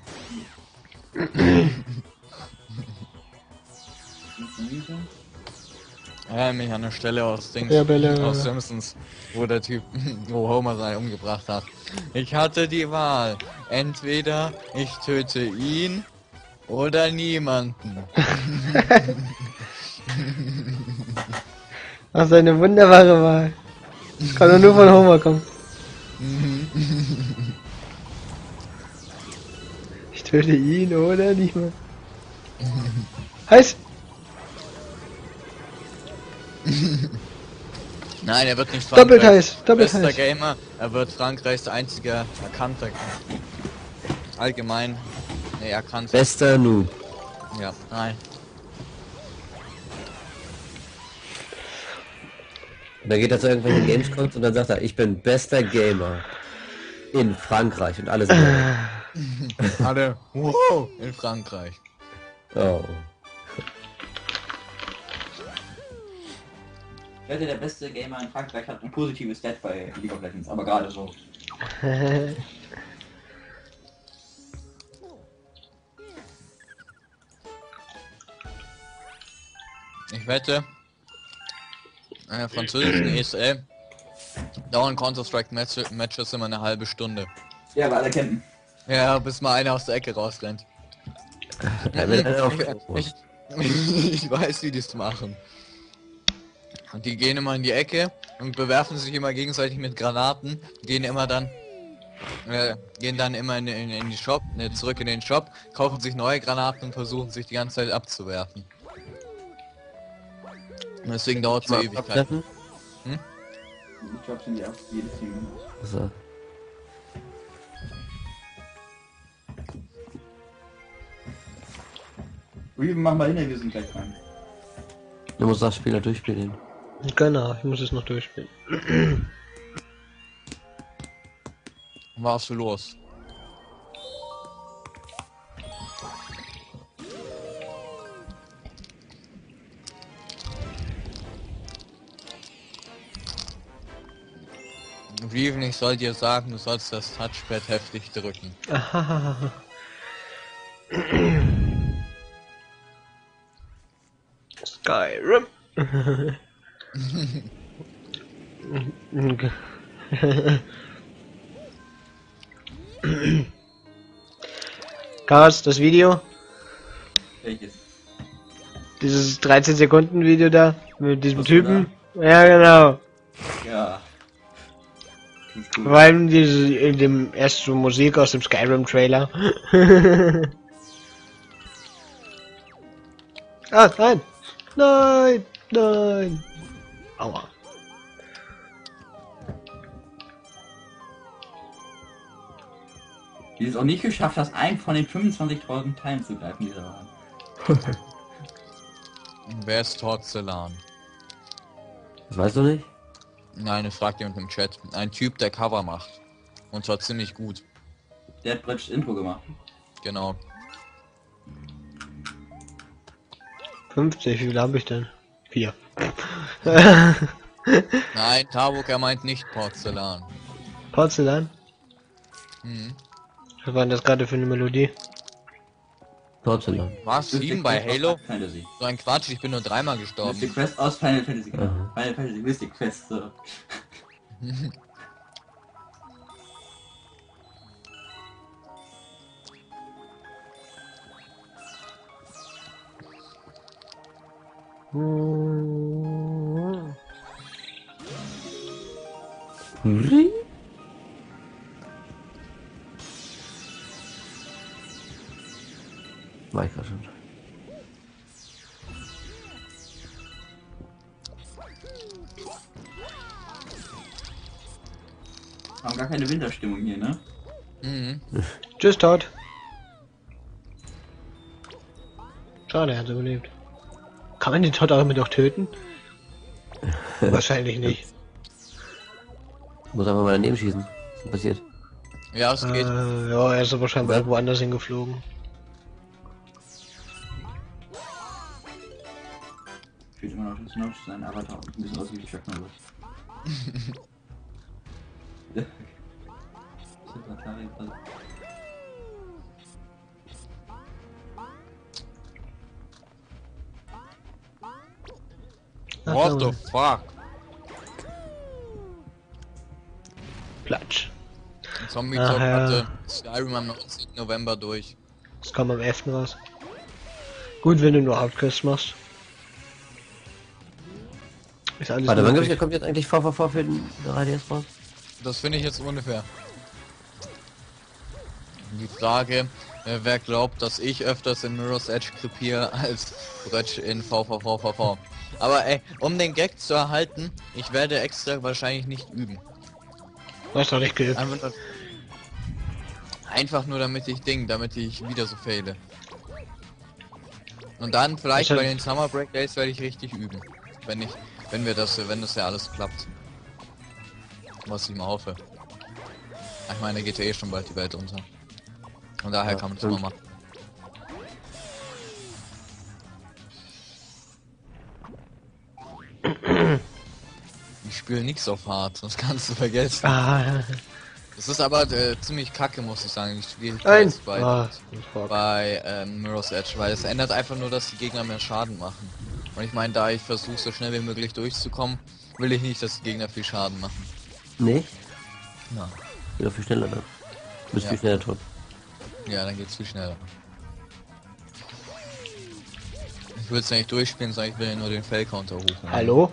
Erinnere mich an eine Stelle aus Dings, Ja, Bälle. aus Simpsons, wo der Typ, wo Homer seinen umgebracht hat. Ich hatte die Wahl. Entweder ich töte ihn oder niemanden. Ach, seine wunderbare Wahl. Kann doch nur von Homer kommen. Ich töte ihn oder nicht mehr. Heiß! Nein, er wird nicht Doppelt Frankreichs heiß, doppelt bester heiß. Gamer. Er wird Frankreichs einziger erkannter. Allgemein. Nee, erkannt. Bester Noob. Ja, nein. Und dann geht er zu irgendwelchen Gamescoms und dann sagt er, ich bin bester Gamer in Frankreich und alle sind Alle, wow, in Frankreich. oh. Ich wette, der beste Gamer in Frankreich hat ein positives Stat bei League of Legends, aber gerade so. Ich wette, französischen ESL dauern Counter-Strike-Matches immer eine halbe Stunde. Ja, weil alle campen. Ja, bis mal einer aus der Ecke rausrennt. Ja, wenn einer auf Ich weiß, wie die es machen. Und die gehen immer in die Ecke und bewerfen sich immer gegenseitig mit Granaten, gehen dann immer in die Shop, zurück in den Shop, kaufen sich neue Granaten und versuchen sich die ganze Zeit abzuwerfen. Und deswegen dauert es so Ewigkeiten. Ich glaube, sind die auch jedes Team. Also, Wir machen mal hin, wir sind gleich dran. du musst das Spieler durchspielen. Genau, ich muss es noch durchspielen. Warst du los? Riven, ich soll dir sagen, du sollst das Touchpad heftig drücken. Skyrim. Chaos, das Video? Welches? Dieses 13 Sekunden Video da mit diesem Was, Typen? Ja, genau. Ja. Das ist Vor cool. allem diese, in dem erst so Musik aus dem Skyrim Trailer. Ah, nein! Nein! Nein! Aua. Die es auch nicht geschafft hast, einen von den 25.000 Teilen zu greifen, die da waren. Wer ist Torzellan? Das weißt du nicht? Nein, ich frag jemand im Chat. Ein Typ, der Cover macht. Und zwar ziemlich gut. Der hat Bridge Intro gemacht. Genau. 50, wie viel habe ich denn? 4. Nein, Tabuk, er meint nicht Porzellan. Porzellan? Mhm. Was war denn das gerade für eine Melodie? Porzellan. Was? 7 bei Halo? Fantasy. So ein Quatsch, ich bin nur dreimal gestorben. Mystic Quest aus Final Fantasy. Genau. Aha. Final Fantasy Mystic Quest. So. War ich gerade schon. Haben gar keine Winterstimmung hier, ne? Mhm. Tschüss, Todd. Schade, er hat überlebt. Kann man den Todd auch immer noch töten? Wahrscheinlich nicht. Muss einfach mal daneben schießen. Was passiert? Ja, es geht. Ja, er ist aber scheinbar irgendwo anders hingeflogen. Fühlt immer noch das Notch, sein Avatar ein bisschen aus wie Chuck Norris. What the fuck? Platsch. Ein Zombie Ach, Zock ja. hatte Skyrim am 19. November durch. Das kommt am 11. raus. Gut, wenn du nur Outcast machst. Ist alles Warte, wann möglich. kommt jetzt eigentlich VVV für den 3DS raus? Das finde ich jetzt unfair. Die Frage, wer glaubt, dass ich öfters in Mirror's Edge krepiere als Brötsch in VVVVV. Aber ey, um den Gag zu erhalten, ich werde extra wahrscheinlich nicht üben. Du hast doch nicht geübt. Einfach nur damit ich wieder so fehle. Und dann vielleicht Ich hab- bei den Summer Break Days werde ich richtig üben. Wenn Wenn das ja alles klappt. Was ich mal hoffe. Ich meine, geht ja eh schon bald die Welt unter. Und daher Ja, kann man es stimmt. immer machen. Ich spiele nichts auf hart, das kannst du vergessen. Ah, Das ist aber ziemlich kacke, muss ich sagen. Ich spiele nein. jetzt Ah, fuck. bei Mirror's Edge, weil es ändert einfach nur, dass die Gegner mehr Schaden machen. Und ich meine, da ich versuche so schnell wie möglich durchzukommen, will ich nicht, dass die Gegner viel Schaden machen. Nicht? Na. Wieder viel schneller dann. Du bist Ja. viel schneller tot. Ja, dann geht's viel schneller. Ich will es nicht durchspielen, sondern ich will ja nur den Fell-Counter hoch. Hallo?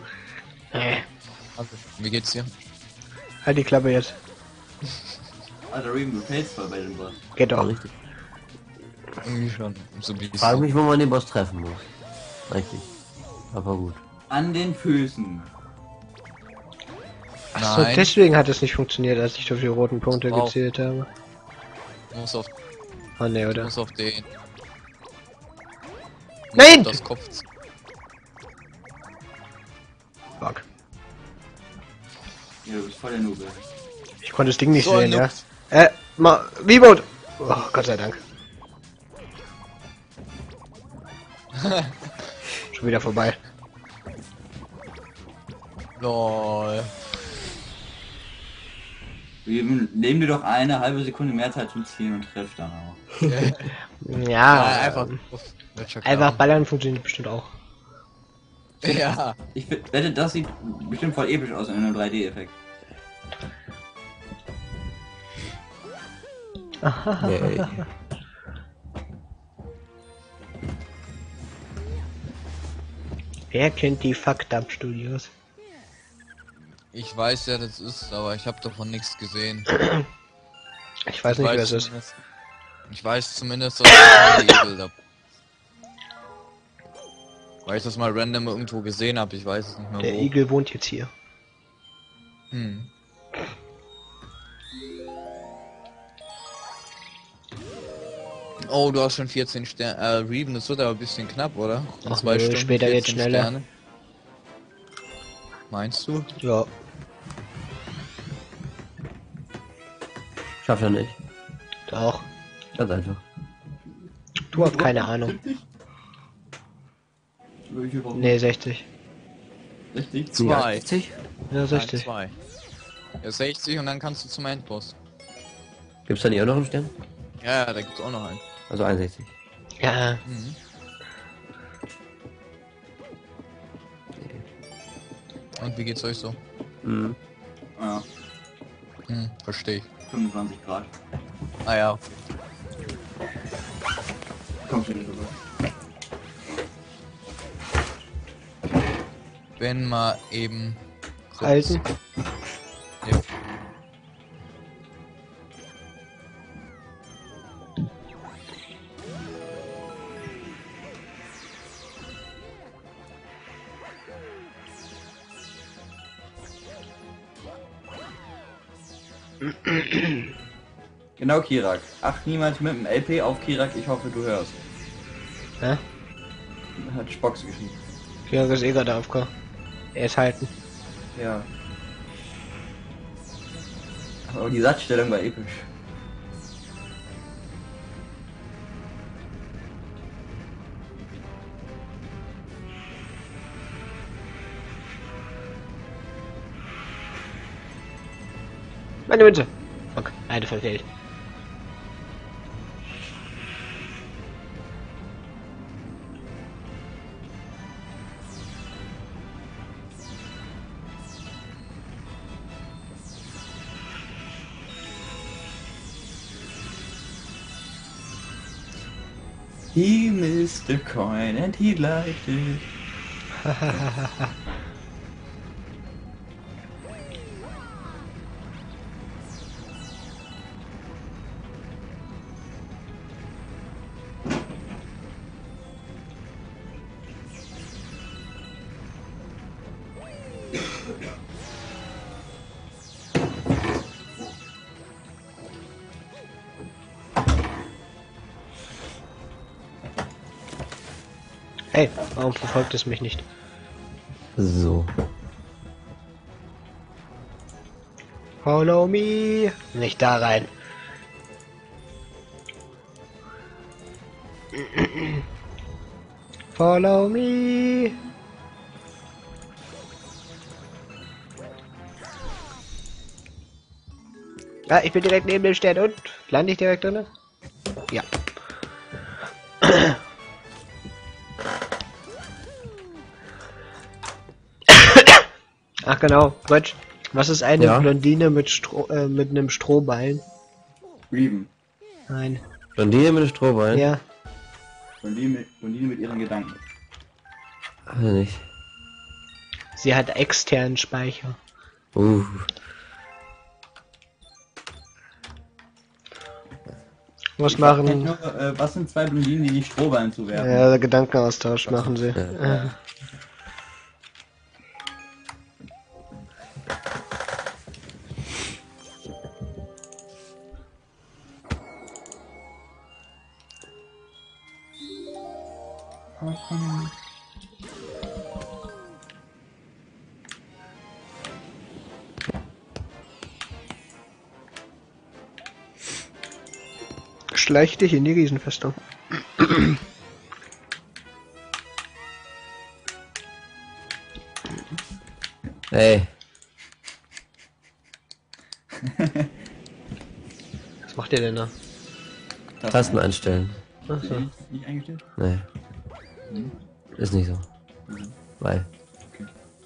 Wie geht's dir? Halt die Klappe jetzt. Alter, Reven, du fällst voll bei dem Boss. Geht Ja, doch. richtig. Irgendwie schon. So ein Frag bisschen. mich, wo man den Boss treffen muss. Richtig. Aber gut. An den Füßen. Achso, Nein. deswegen hat es nicht funktioniert, als ich auf die roten Punkte Wow. gezählt habe. Du musst auf, Oh ne, du oder? musst auf den. Nein! Das Kopf. Fuck. Ja, du bist voll der Nubel. Ich konnte das Ding nicht So ein sehen, ja. Noob. V-Boot! Oh, Gott sei Dank. Schon wieder vorbei. Lol. Reven, nehm dir doch eine halbe Sekunde mehr Zeit zum Zielen und treff dann auch. Ja, Einfach. einfach ballern funktioniert bestimmt auch. Ja. Ich wette, das sieht bestimmt voll episch aus in einem 3D-Effekt. Yay. Wer kennt die Fucked Up Studios? Ich weiß ja, das ist, aber ich habe davon nichts gesehen. Ich weiß nicht, wer es ist. Ich weiß zumindest, dass ich die Eagle da. Weil ich das mal random irgendwo gesehen habe, ich weiß es nicht mehr Der wo. Igel wohnt jetzt hier. Hm. Oh, du hast schon 14 Sterne. Reven, das wird aber ein bisschen knapp, oder? In Ach 2 nö, Stunden später geht's 14 schneller. Sterne. Meinst du? Ja. Schafft er nicht. Doch. Ganz einfach. Du hast keine Ahnung. Nee, 60. Richtig? 2. 60? Ja, 60. 2. Ja, 60 und dann kannst du zum Endboss. Gibt's da nicht auch noch einen Stern? Ja, da gibt's auch noch einen. Also 61. Ja. Mhm. Und wie geht's euch so? Mhm. Ja, Verstehe ich. 25 Grad. Ah ja. Komm schon rüber. Wenn mal eben kurz- Halten. Ja. Genau, Kirak. Acht niemals mit dem LP auf Kirak, ich hoffe du hörst. Ja? Hat Spocks geschrieben. Georg ist eh gerade aufgekommen. Er ist halten. Ja. Aber die Satzstellung war episch. Meine Münze. Fuck, eine verfehlt. He missed the coin and he liked it. Hey, warum verfolgt es mich nicht? So. Follow me. Nicht da rein. Follow me. Ah, ich bin direkt neben dem Stern und lande ich direkt drin? Ja. Ach genau, Quatsch. Was ist eine Ja? Blondine mit mit einem Strohballen? Reven. Nein. Blondine mit dem Strohballen? Ja. Blondine mit ihren Gedanken. Also nicht. Sie hat externen Speicher. Was machen? Nur, was sind zwei Blondinen, die Strohballen zuwerfen? Ja, Gedankenaustausch machen sie. Ja. Schleich dich in die Riesenfestung. Hey, Was macht ihr denn da? Tasten einstellen. Achso. Nicht eingestellt? Nee. Ist nicht so. Weil. Okay.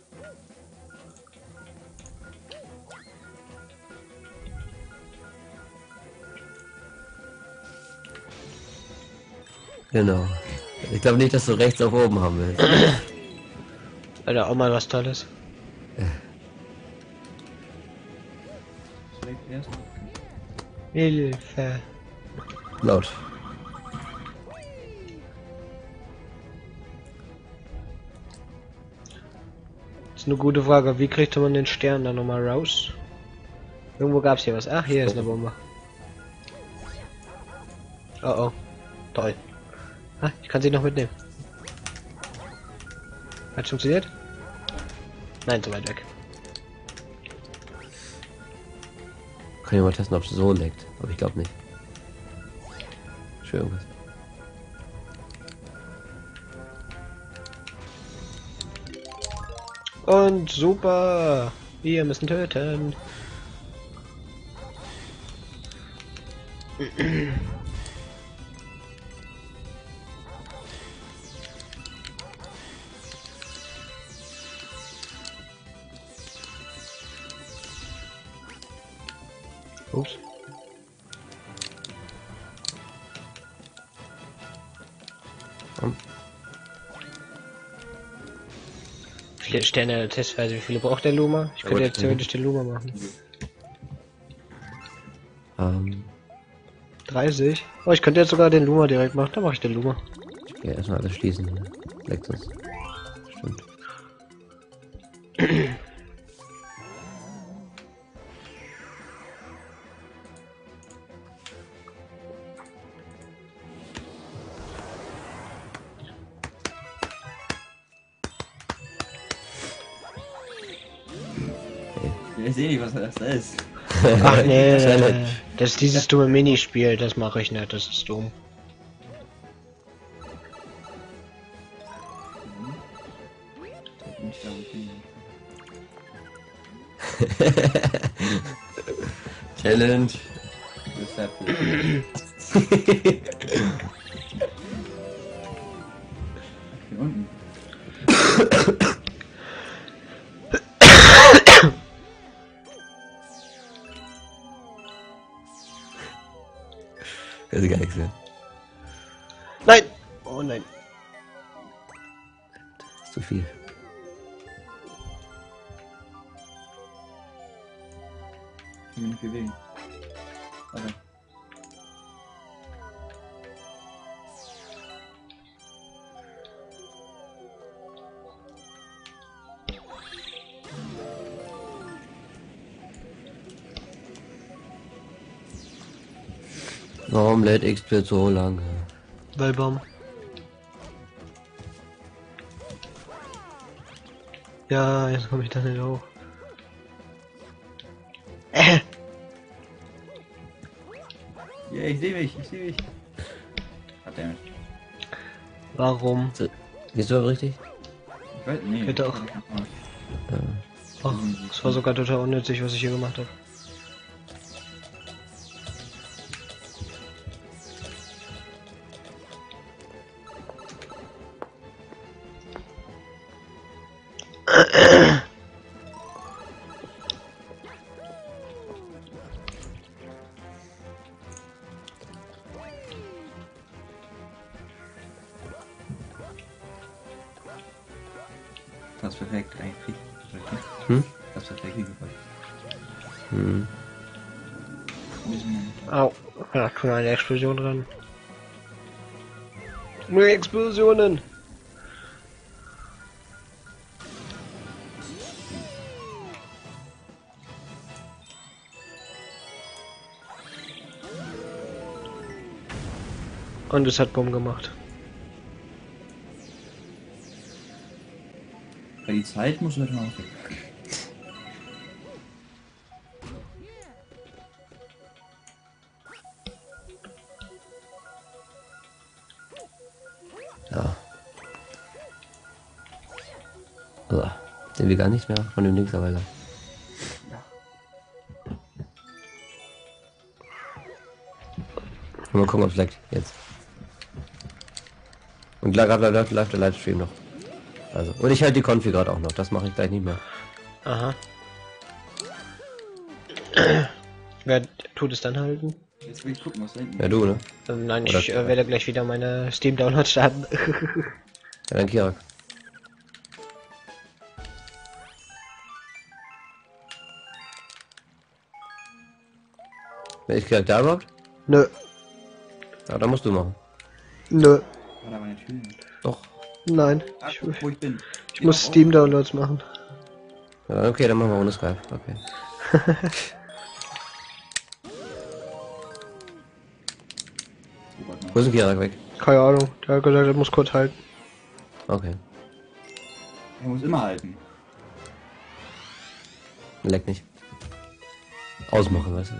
Genau. Ich glaube nicht, dass du rechts auf oben haben willst. Alter, auch mal was Tolles. Direkt erst. Hilfe. Laut. Das ist eine gute Frage. Wie kriegt man den Stern dann nochmal raus? Irgendwo gab's hier was. Ach, hier ist eine Bombe. Oh oh. Toll. Ah, ich kann sie noch mitnehmen. Hat funktioniert? Nein, zu weit weg. Kann ich mal testen, ob es so leckt. Aber ich glaube nicht. Schön irgendwas. Und super. Wir müssen töten. Ups. Wie viele Sterne in der Testphase? Wie viele braucht der Luma? Ich könnte jetzt theoretisch den Luma machen. 30. Oh, ich könnte jetzt sogar den Luma direkt machen. Dann mache ich den Luma. Ich will erstmal alles schließen. Leckt uns. Stimmt. Ich sehe nicht, was das ist. Ach nee, Challenge. das ist dieses dumme Minispiel. Das mache ich nicht. Das ist dumm. Ich glaube, ich bin Challenge. Receptive. Hier unten. Das ist gar nichts mehr. Nein! Oh nein. Das ist zu viel. Ich kann mich nicht bewegen. Warte. Warum lädt XP so lange? Wellbaum. Ja, jetzt komme ich da nicht hoch. Ja, ich sehe mich, ich sehe mich. Verdammt. Warum? Gehst du richtig? Ich weiß nicht. Geht doch. Ach, das war sogar total unnötig, was ich hier gemacht habe. Das ist perfekt, eigentlich. Hm? Das ist perfekt, wie gefallen. Hm. Au, ja, tun eine Explosion dran. Nur Explosionen! Und es hat Bumm gemacht. Bei die Zeit muss ich mal aufhören. Ja. So. Sehen wir gar nicht mehr von dem Links, aber egal. Mal gucken, ob es leckt. Jetzt. Und läuft der Livestream noch. Also. Und ich halte die Konfi gerade auch noch. Das mache ich gleich nicht mehr. Aha. Wer tut es dann halten? Jetzt will ich gucken, was da hinten Ja, du, ne? Nein, Oder- ich werde gleich wieder meine Steam-Download starten. Ja, dann Kirak. Wer ist Kirak da überhaupt? Nö, Ja, da musst du machen. nö, war da meine Tür. Doch. nein. Ach, guck, wo ich bin. Ich muss Steam-Downloads machen. Ja, okay, dann machen wir ohne Skype. Okay. Wo ist denn Kirak weg? Keine Ahnung, der hat gesagt, er muss kurz halten. Okay. Er muss immer halten. Leck nicht. Ausmachen, weißt du.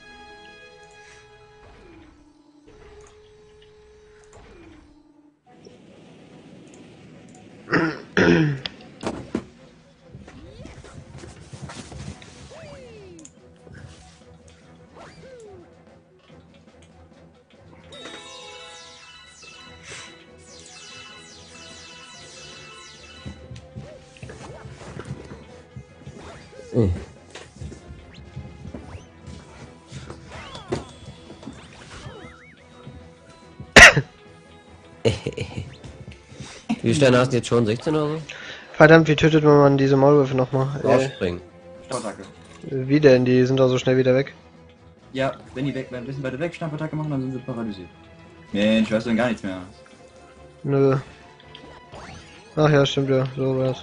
Wie viele Sterne hast du jetzt schon? 16 oder so? Verdammt, wie tötet man diese Maulwürfe nochmal? Rausspringen. Stauattacke. Wie denn? Die sind doch so schnell wieder weg. Ja, wenn die weg werden, ein bisschen weiter weg Stampfattacke machen, dann sind sie paralysiert. Mensch, weißt du denn gar nichts mehr. Nö. Ach ja, stimmt ja, so war's.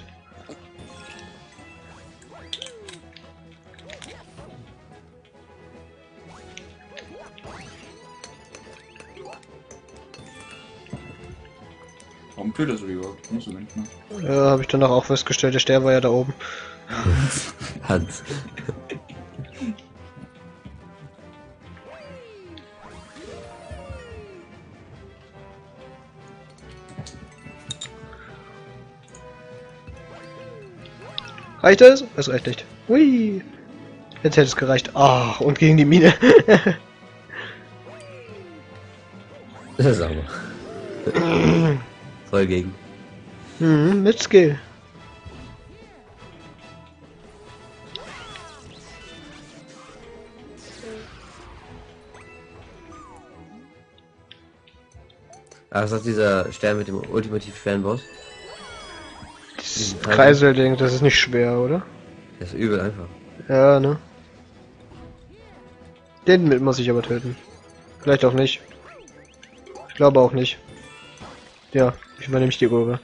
Warum tötest du die überhaupt? Musst du nicht, ne? Ja, habe ich danach auch festgestellt, der Stern war ja da oben. Hans. Reicht es? Es reicht nicht. Hui. Jetzt hätte es gereicht. Ach, und gegen die Mine. Das ist sauber. Voll gegen. Mit Skill. Ach, ist das dieser Stern mit dem ultimativ schweren Boss? Das Kreiselding, das ist nicht schwer, oder? Das ist übel einfach. Ja, ne? Den mit muss ich aber töten. Vielleicht auch nicht. Ich glaube auch nicht. Ja, ich übernehme die Kurve.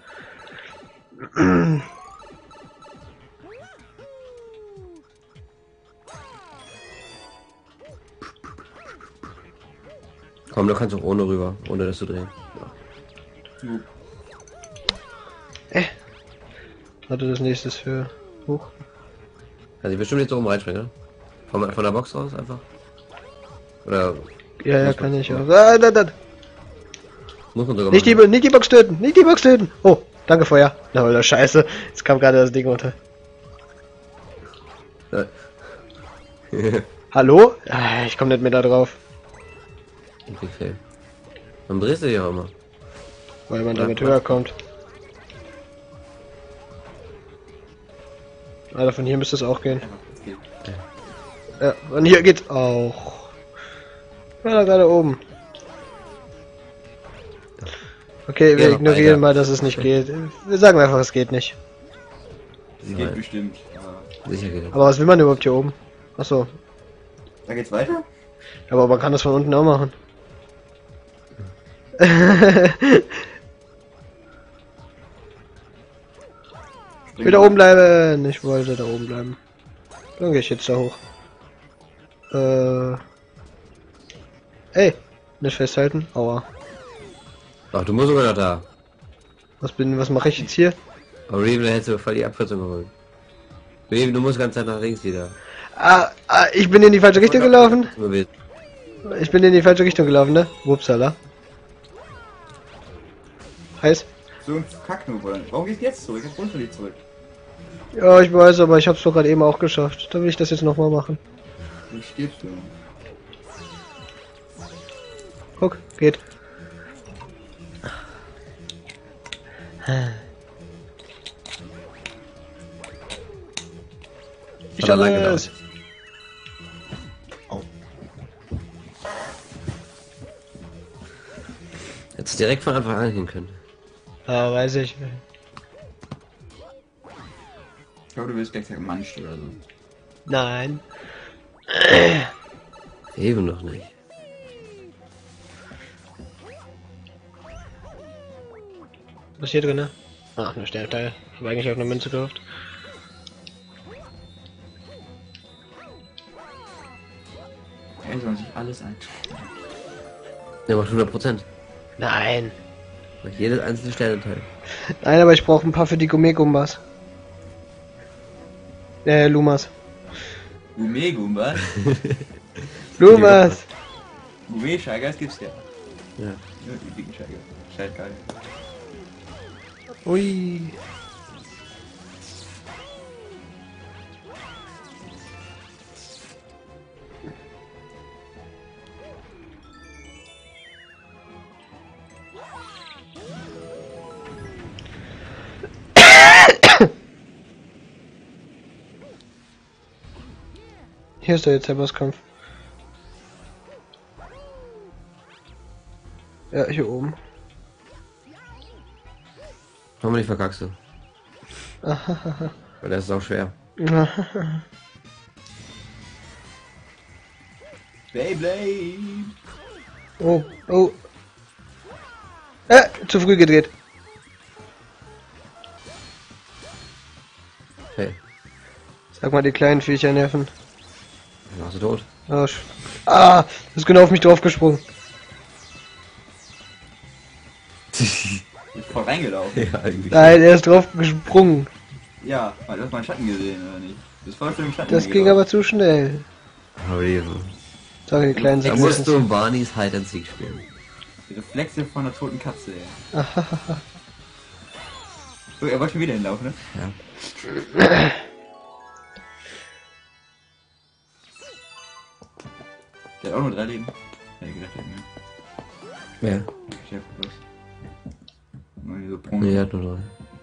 Komm, du kannst auch ohne rüber, ohne das zu drehen. hatte das nächstes für hoch. Kann ich bestimmt jetzt oben reinspringen, ne? Von der Box raus einfach? Oder Ja, ja, Muss kann man- ich auch. Ah, da. muss man sogar Nicht machen? nicht die Box töten, nicht die Box töten. Oh, danke Feuer. Na, oder Scheiße. Jetzt kam gerade das Ding runter. Ja. Hallo? Ah, ich komme nicht mehr da drauf, Okay, fail. Dann drehst du dich auch immer. weil man Ja, damit klar. höher kommt. Alter, von hier müsste es auch gehen. Einfach, es geht. Ja, und hier geht's auch. Ja, da gerade oben. Okay, wir Ja, ignorieren weiter. mal, dass es nicht geht. Wir sagen einfach, es geht nicht. Es Nein. geht bestimmt. Aber Sicher geht das. Aber was will man überhaupt hier oben? Achso. da geht's weiter? Aber man kann das von unten auch machen. Ich will da oben bleiben. Ich wollte da oben bleiben. Dann gehe ich jetzt da hoch. Ey, nicht festhalten. Aua. Ach, du musst sogar noch da. Was mache ich jetzt hier? Aber Reven, da hättest du voll die Abkürzung geholt. Reven, du musst ganz Zeit nach links wieder. Ich bin in die falsche Richtung gelaufen. Du willst. Ich bin in die falsche Richtung gelaufen, ne? Wupsala. Heiß? So ein Kacknoob, oder? Warum gehst du jetzt zurück? Jetzt runter nicht zurück. Ja, ich weiß, aber ich hab's doch gerade eben auch geschafft. Dann will ich das jetzt nochmal machen. Du stirbst du. Guck, geht. Ich Hat er lange habe gedauert. es. Hättest direkt von Anfang an hin können. Ah, weiß ich. Ich glaube, du wirst gleich gemanscht oder so. Nein. Eben noch nicht. Was ist hier drin, ne? Ach, eine Sternteil. Ich habe eigentlich auch eine Münze gekauft. Er soll sich alles ein. Der macht 100%. Nein. Macht jedes einzelne Sterneteil. Nein, aber ich brauche ein paar für die Gourmet-Gumbas. Lumas. Gourmet-Gumba? Lumas! Gourmet-Scheiger, das gibt's ja. Ja. Ja, die dicken Scheiger. Scheißgeil. Ui. Hier ist doch jetzt der Bosskampf. Ja, hier oben. Hoffentlich verkackst du. Weil das ist auch schwer. Beyblade! Oh, oh. Zu früh gedreht. Hey, Sag mal, die kleinen Viecher nerven. dann warst du tot. Oh, ist genau auf mich draufgesprungen. Ich bin voll reingelaufen. Ja, eigentlich. Nein, er ist drauf gesprungen. Ja, weil du hast meinen Schatten gesehen, oder nicht? Du bist voll schon im Schatten Das ging aber zu schnell. Reven. Sorry, die kleinen Da sind musst du Barneys Hide and Seek spielen. Die Reflexe von einer toten Katze, ey. So, er wollte schon wieder hinlaufen, ne? Ja. Der hat auch nur 3 Leben. Hätte ich gedacht, ja. Wer? Ich hab bloß. Nur hier so Prunk. Nee, er hat nur 3.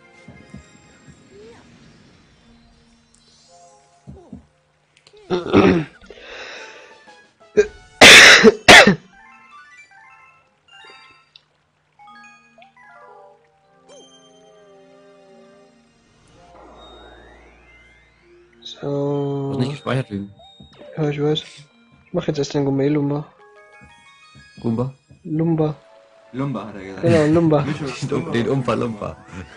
Du So. hast nicht gespeichert, Reven. Ja, ich weiß. Ich mach jetzt erst den Gourmet-Lumba. Goomba? Lumba. Lumba hat er gesagt. Genau, Lumba. Den Umpa Lumpa.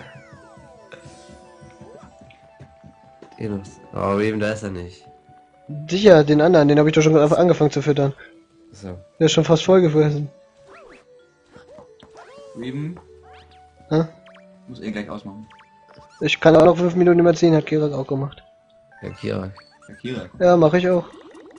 Oh, Reven, da ist er nicht. Sicher, den anderen, den habe ich doch schon angefangen zu füttern. So. Der ist schon fast voll gefressen. Reven Hä? muss eh gleich ausmachen. Ich kann auch noch 5 Minuten überziehen, hat Kirak auch gemacht. Ja, Kira. Ja, Kira. Ja, mache ich auch.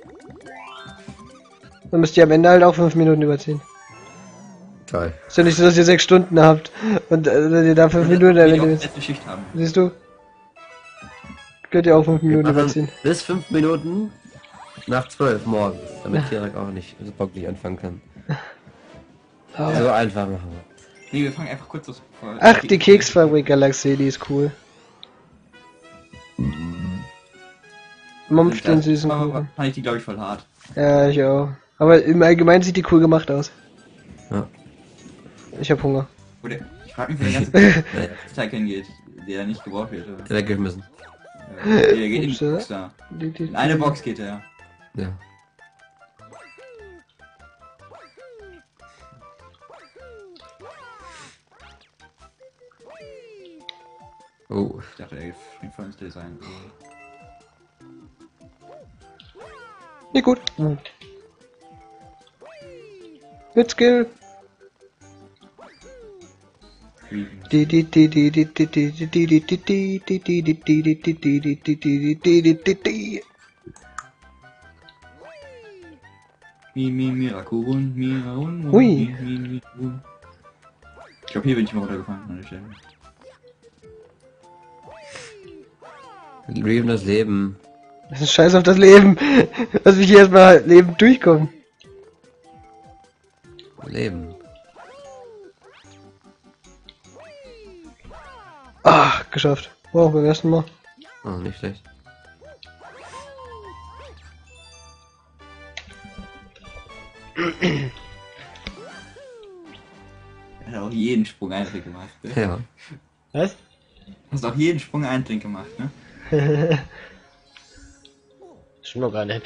Dann müsst ihr am Ende halt auch 5 Minuten überziehen. Toll. Ist ja nicht so, dass ihr 6 Stunden habt und ihr da 5 Minuten Ich auch damit. letzte Schicht haben. Siehst du? Könnt ihr auch 5 Wir Minuten machen überziehen. bis 5 Minuten nach 12 morgens, damit Kirak auch nicht, also Bock nicht anfangen kann. So einfach machen wir. Nee, wir fangen einfach kurz das. Ach, die Keksfabrik Galaxie, die ist cool. Mumpf den süßen Kuchen. Fand ich die, glaube ich, voll hart. Ja, ich auch. Aber im Allgemeinen sieht die cool gemacht aus. Ja. Ich hab Hunger. Oder, ich frage mich, wo der ganze Teig hingeht, der nicht gebraucht wird. Oder? Der weggeschmissen. Der geht in die Ups, Box da. In eine Box geht er. Ja. Oh. Ich dachte, er springt voll ins Design. Nicht gut. Mit Skill. Mirakun. Hui. Ich glaube, hier bin ich mal runtergefallen an der Stelle. Leben das Leben. Das ist scheiß auf das Leben. Lass mich hier erstmal lebend durchkommen. Leben. Ah, geschafft. Wow, beim ersten Mal. Oh, nicht schlecht. Er hat auch jeden Sprung Eintritt gemacht. Ne? Ja. Was? Hast auch jeden Sprung Eintritt gemacht, ne? Stimmt noch gar nicht.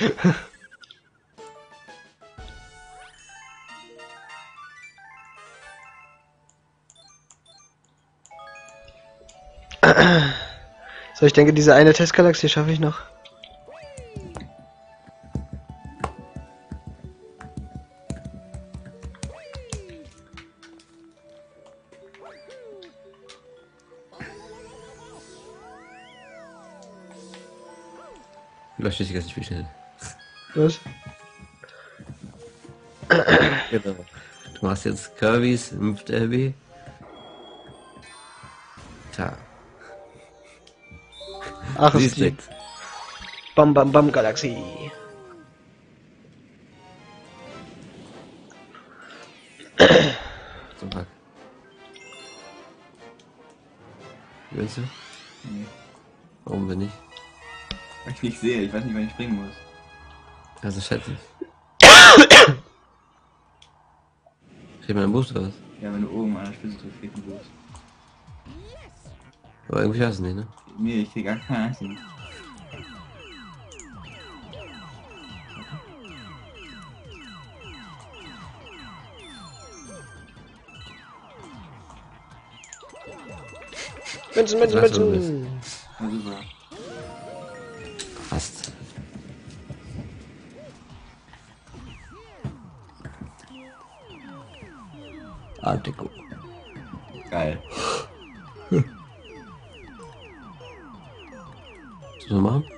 So, ich denke, diese eine Testgalaxie schaffe ich noch. Löscht sich ganz viel schnell. Was? Genau. Du machst jetzt Kirby's LB. Tja. Ach, es Siehst ist die nix. Bam Bam Bam Galaxie. Zum Hack. Willst du? Nee. Warum bin ich? Weil ich nicht sehe, ich weiß nicht, wann ich springen muss. Also schätze ich. Krieg mal einen Boost oder was? Ja, wenn du oben an der Spitze drückst, geht ein Boost. Aber irgendwie hast du nicht, ne? Nee, ich krieg gar keinen einzigen. Münzen, Ich Münzen, weiß, wo du Münzen. Na super. Fast. Art Deco. Geil. Soll ich machen?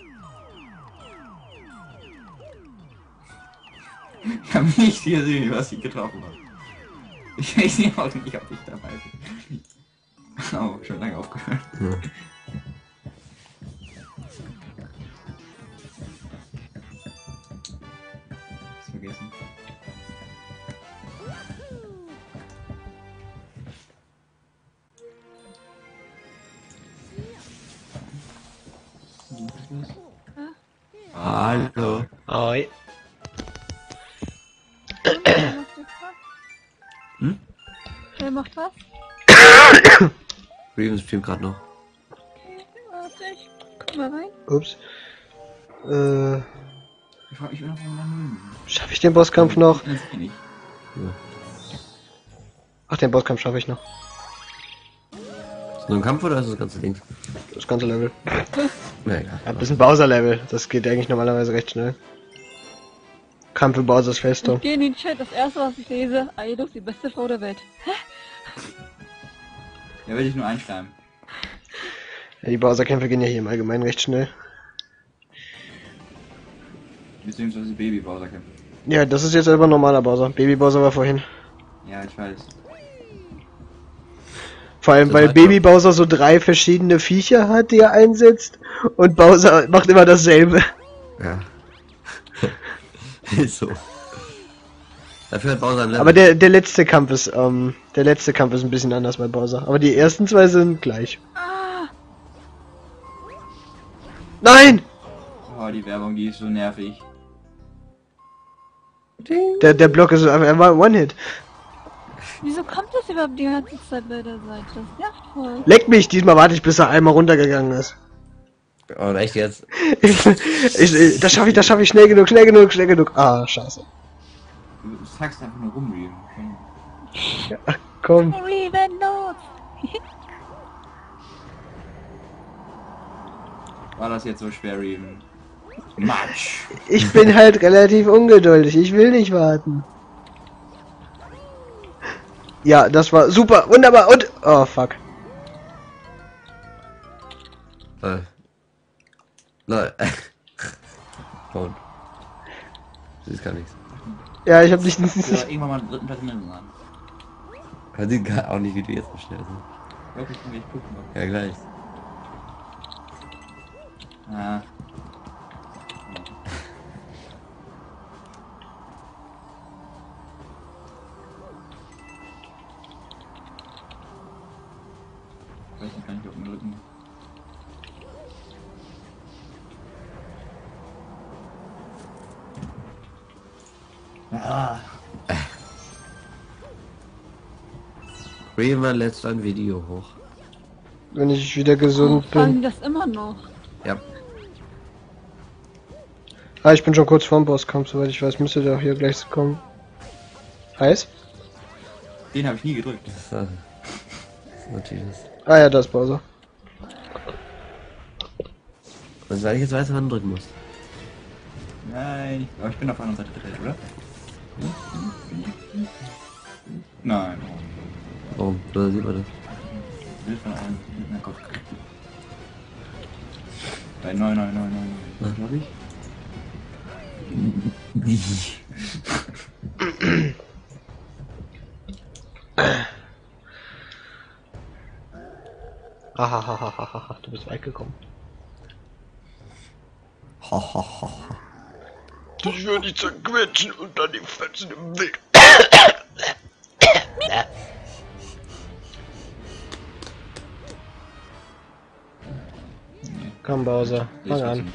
Ich hab nicht gesehen, was ich getroffen habe. Ich weiß nicht, auch nicht, ob ich dabei bin. Oh, schon lange aufgehört. Ja. Ist vergessen. Hallo. Oi. Hm? Wer macht was? Raven streamt gerade noch. Warte, ich guck mal rein. Ups. Ich frag mich, warum man Schaffe ich den Bosskampf noch? Das kenn ich. Ja. Ach, den Bosskampf schaffe ich noch. Ist das nur ein Kampf oder ist das ganze Ding? Das ganze Level. Na egal. Ja, das ist ein Bowser-Level. Das geht eigentlich normalerweise recht schnell. Kampf für Bowsers Festung. Ich gehe in den Chat, das erste was ich lese, Aido ist die beste Frau der Welt. Da will ich nur einschreiben. Ja, die Bowser-Kämpfe gehen ja hier im Allgemeinen recht schnell. Beziehungsweise Baby Bowser kämpfen. Ja, das ist jetzt aber normaler Bowser. Baby Bowser war vorhin. Ja, ich weiß. Vor allem, Das weil war Baby Bowser so 3 verschiedene Viecher hat, die er einsetzt. Und Bowser macht immer dasselbe. Ja. Ist so. Dafür hat Bowser ein Level. Aber der letzte Kampf ist, ein bisschen anders bei Bowser. Aber die ersten 2 sind gleich. Ah, Nein! Oh, die Werbung, die ist so nervig. Der Block ist einfach, er war One-Hit. wieso kommt das überhaupt die ganze Zeit bei der Seite? Das nervt voll. Leck mich, diesmal warte ich, bis er einmal runtergegangen ist. Oh, echt jetzt? Das schaffe ich schnell genug. Ah, scheiße. Du sagst einfach nur rum, Reven. Ach, komm. Revenant! War das jetzt so schwer, Reven? Matsch! Ich bin halt relativ ungeduldig. Ich will nicht warten. Ja, das war super. Wunderbar. Und... Oh, fuck. Nein. Und. Das ist gar nichts. Ja, ich hab nicht... Ja, irgendwann mal einen dritten Platz mindestens an. Man sieht gar auch nicht, wie du jetzt so schnell sind. Wirklich, kann ich gucken. Ja, gleich. Ah. Ich weiß nicht, kann ich auf den Rücken. Ah. Reaver lädt ein Video hoch. Wenn ich wieder gesund Fragen bin. die das immer noch? Ja. Ah, ich bin schon kurz vorm Bosskampf, soweit ich weiß. Müsste der auch hier gleich kommen. Heiß? Den habe ich nie gedrückt. Das ist natürlich das. Ah ja, das ist Bowser. Also, weil ich jetzt weiß, wann man drücken muss. Nein, aber ich bin auf der anderen Seite der Welt, oder? Nein. Warum? Da sieht man das. Bild von einem. Na Gott. Bei 99999, glaube ich. Hahaha, du bist weit gekommen. Ich würde dich zerquetschen und dann die Fetzen im Weg. Komm, Bowser, fang an.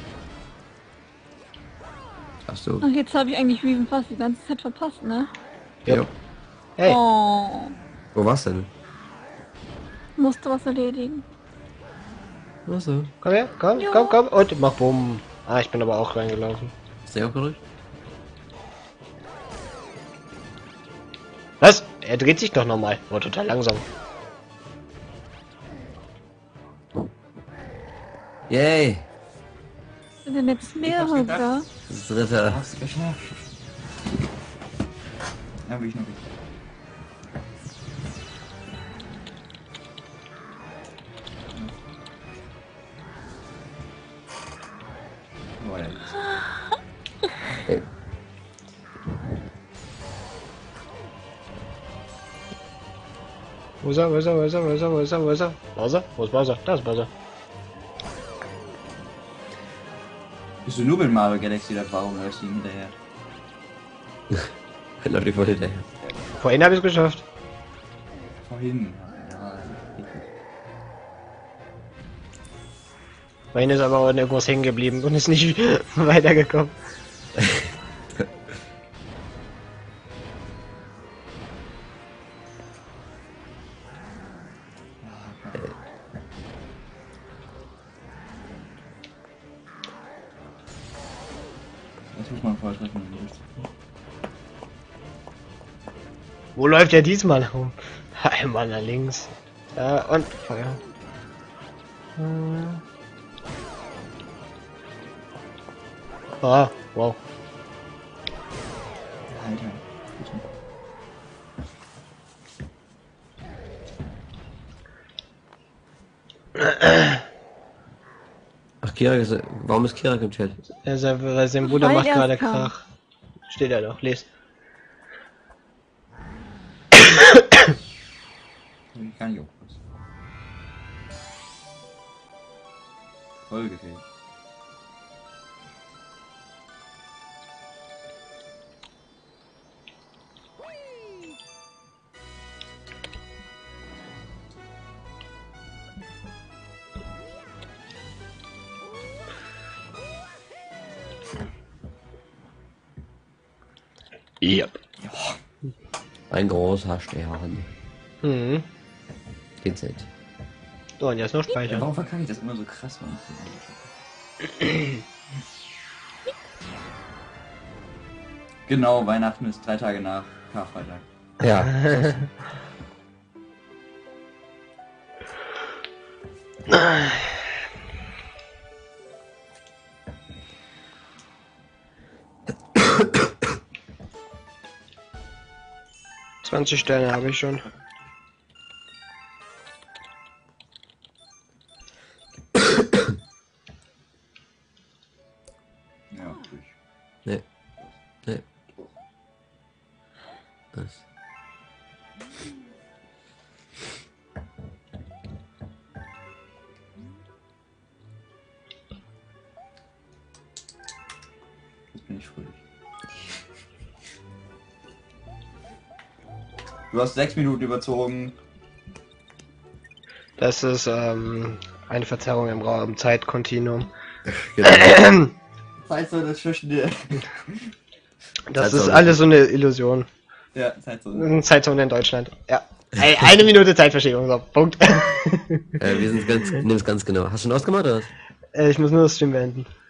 Achso. Ach, jetzt habe ich eigentlich Reven fast die ganze Zeit verpasst, ne? Ja. Hey, Oh, Wo war's denn? musste was erledigen. Achso. komm her, komm und mach Bumm. Ah, ich bin aber auch reingelaufen. Ist der auch gedrückt? Was? Er dreht sich doch nochmal. War total langsam. Yay! Sind denn jetzt mehrere da? Das ist dritter. Hast du geschafft? Ja, will ich noch nicht. Boah, ja. Wo ist er? Bowser? Wo ist Bowser? Da ist Bowser. Bist du nur mit Mario Galaxy dabei und läufst ihm hinterher? Läuft die voll hinterher. Vorhin habe ich es geschafft. Vorhin. Ja, Vorhin ist aber auch irgendwas hängen geblieben und ist nicht weitergekommen. das muss man vorher treffen. Wo läuft er diesmal rum? Einmal nach links. Ja, und Feuer. Ah, wow. Alter. Kira, warum ist Kira im Chat? Weil sein Bruder Weil macht er es gerade kann. Krach. Steht er doch, lest. Ich kann nicht aufpassen. Voll gefällt. Ja. Ein großer Stern. Mhm. Vincent. So, und jetzt noch Ja, speichern. warum verkacke ich das immer so krass, wenn ich Genau, Weihnachten ist 3 Tage nach Karfreitag. Ja. Ah. 20 Sterne habe ich schon. Ja, durch. Nee. Nee. Das. Jetzt bin ich fröhlich. Du hast 6 Minuten überzogen. Das ist eine Verzerrung im Zeitkontinuum. Genau. Zeitzone zwischen dir. Das Zeitzone. ist alles so eine Illusion. Ja, Zeitzone. Zeitzone in Deutschland. Ja. Eine Minute Zeitverschiebung, so. Punkt. Wir sind ganz, nehmen es ganz genau. Hast du schon ausgemacht oder was? Ich muss nur das Stream beenden.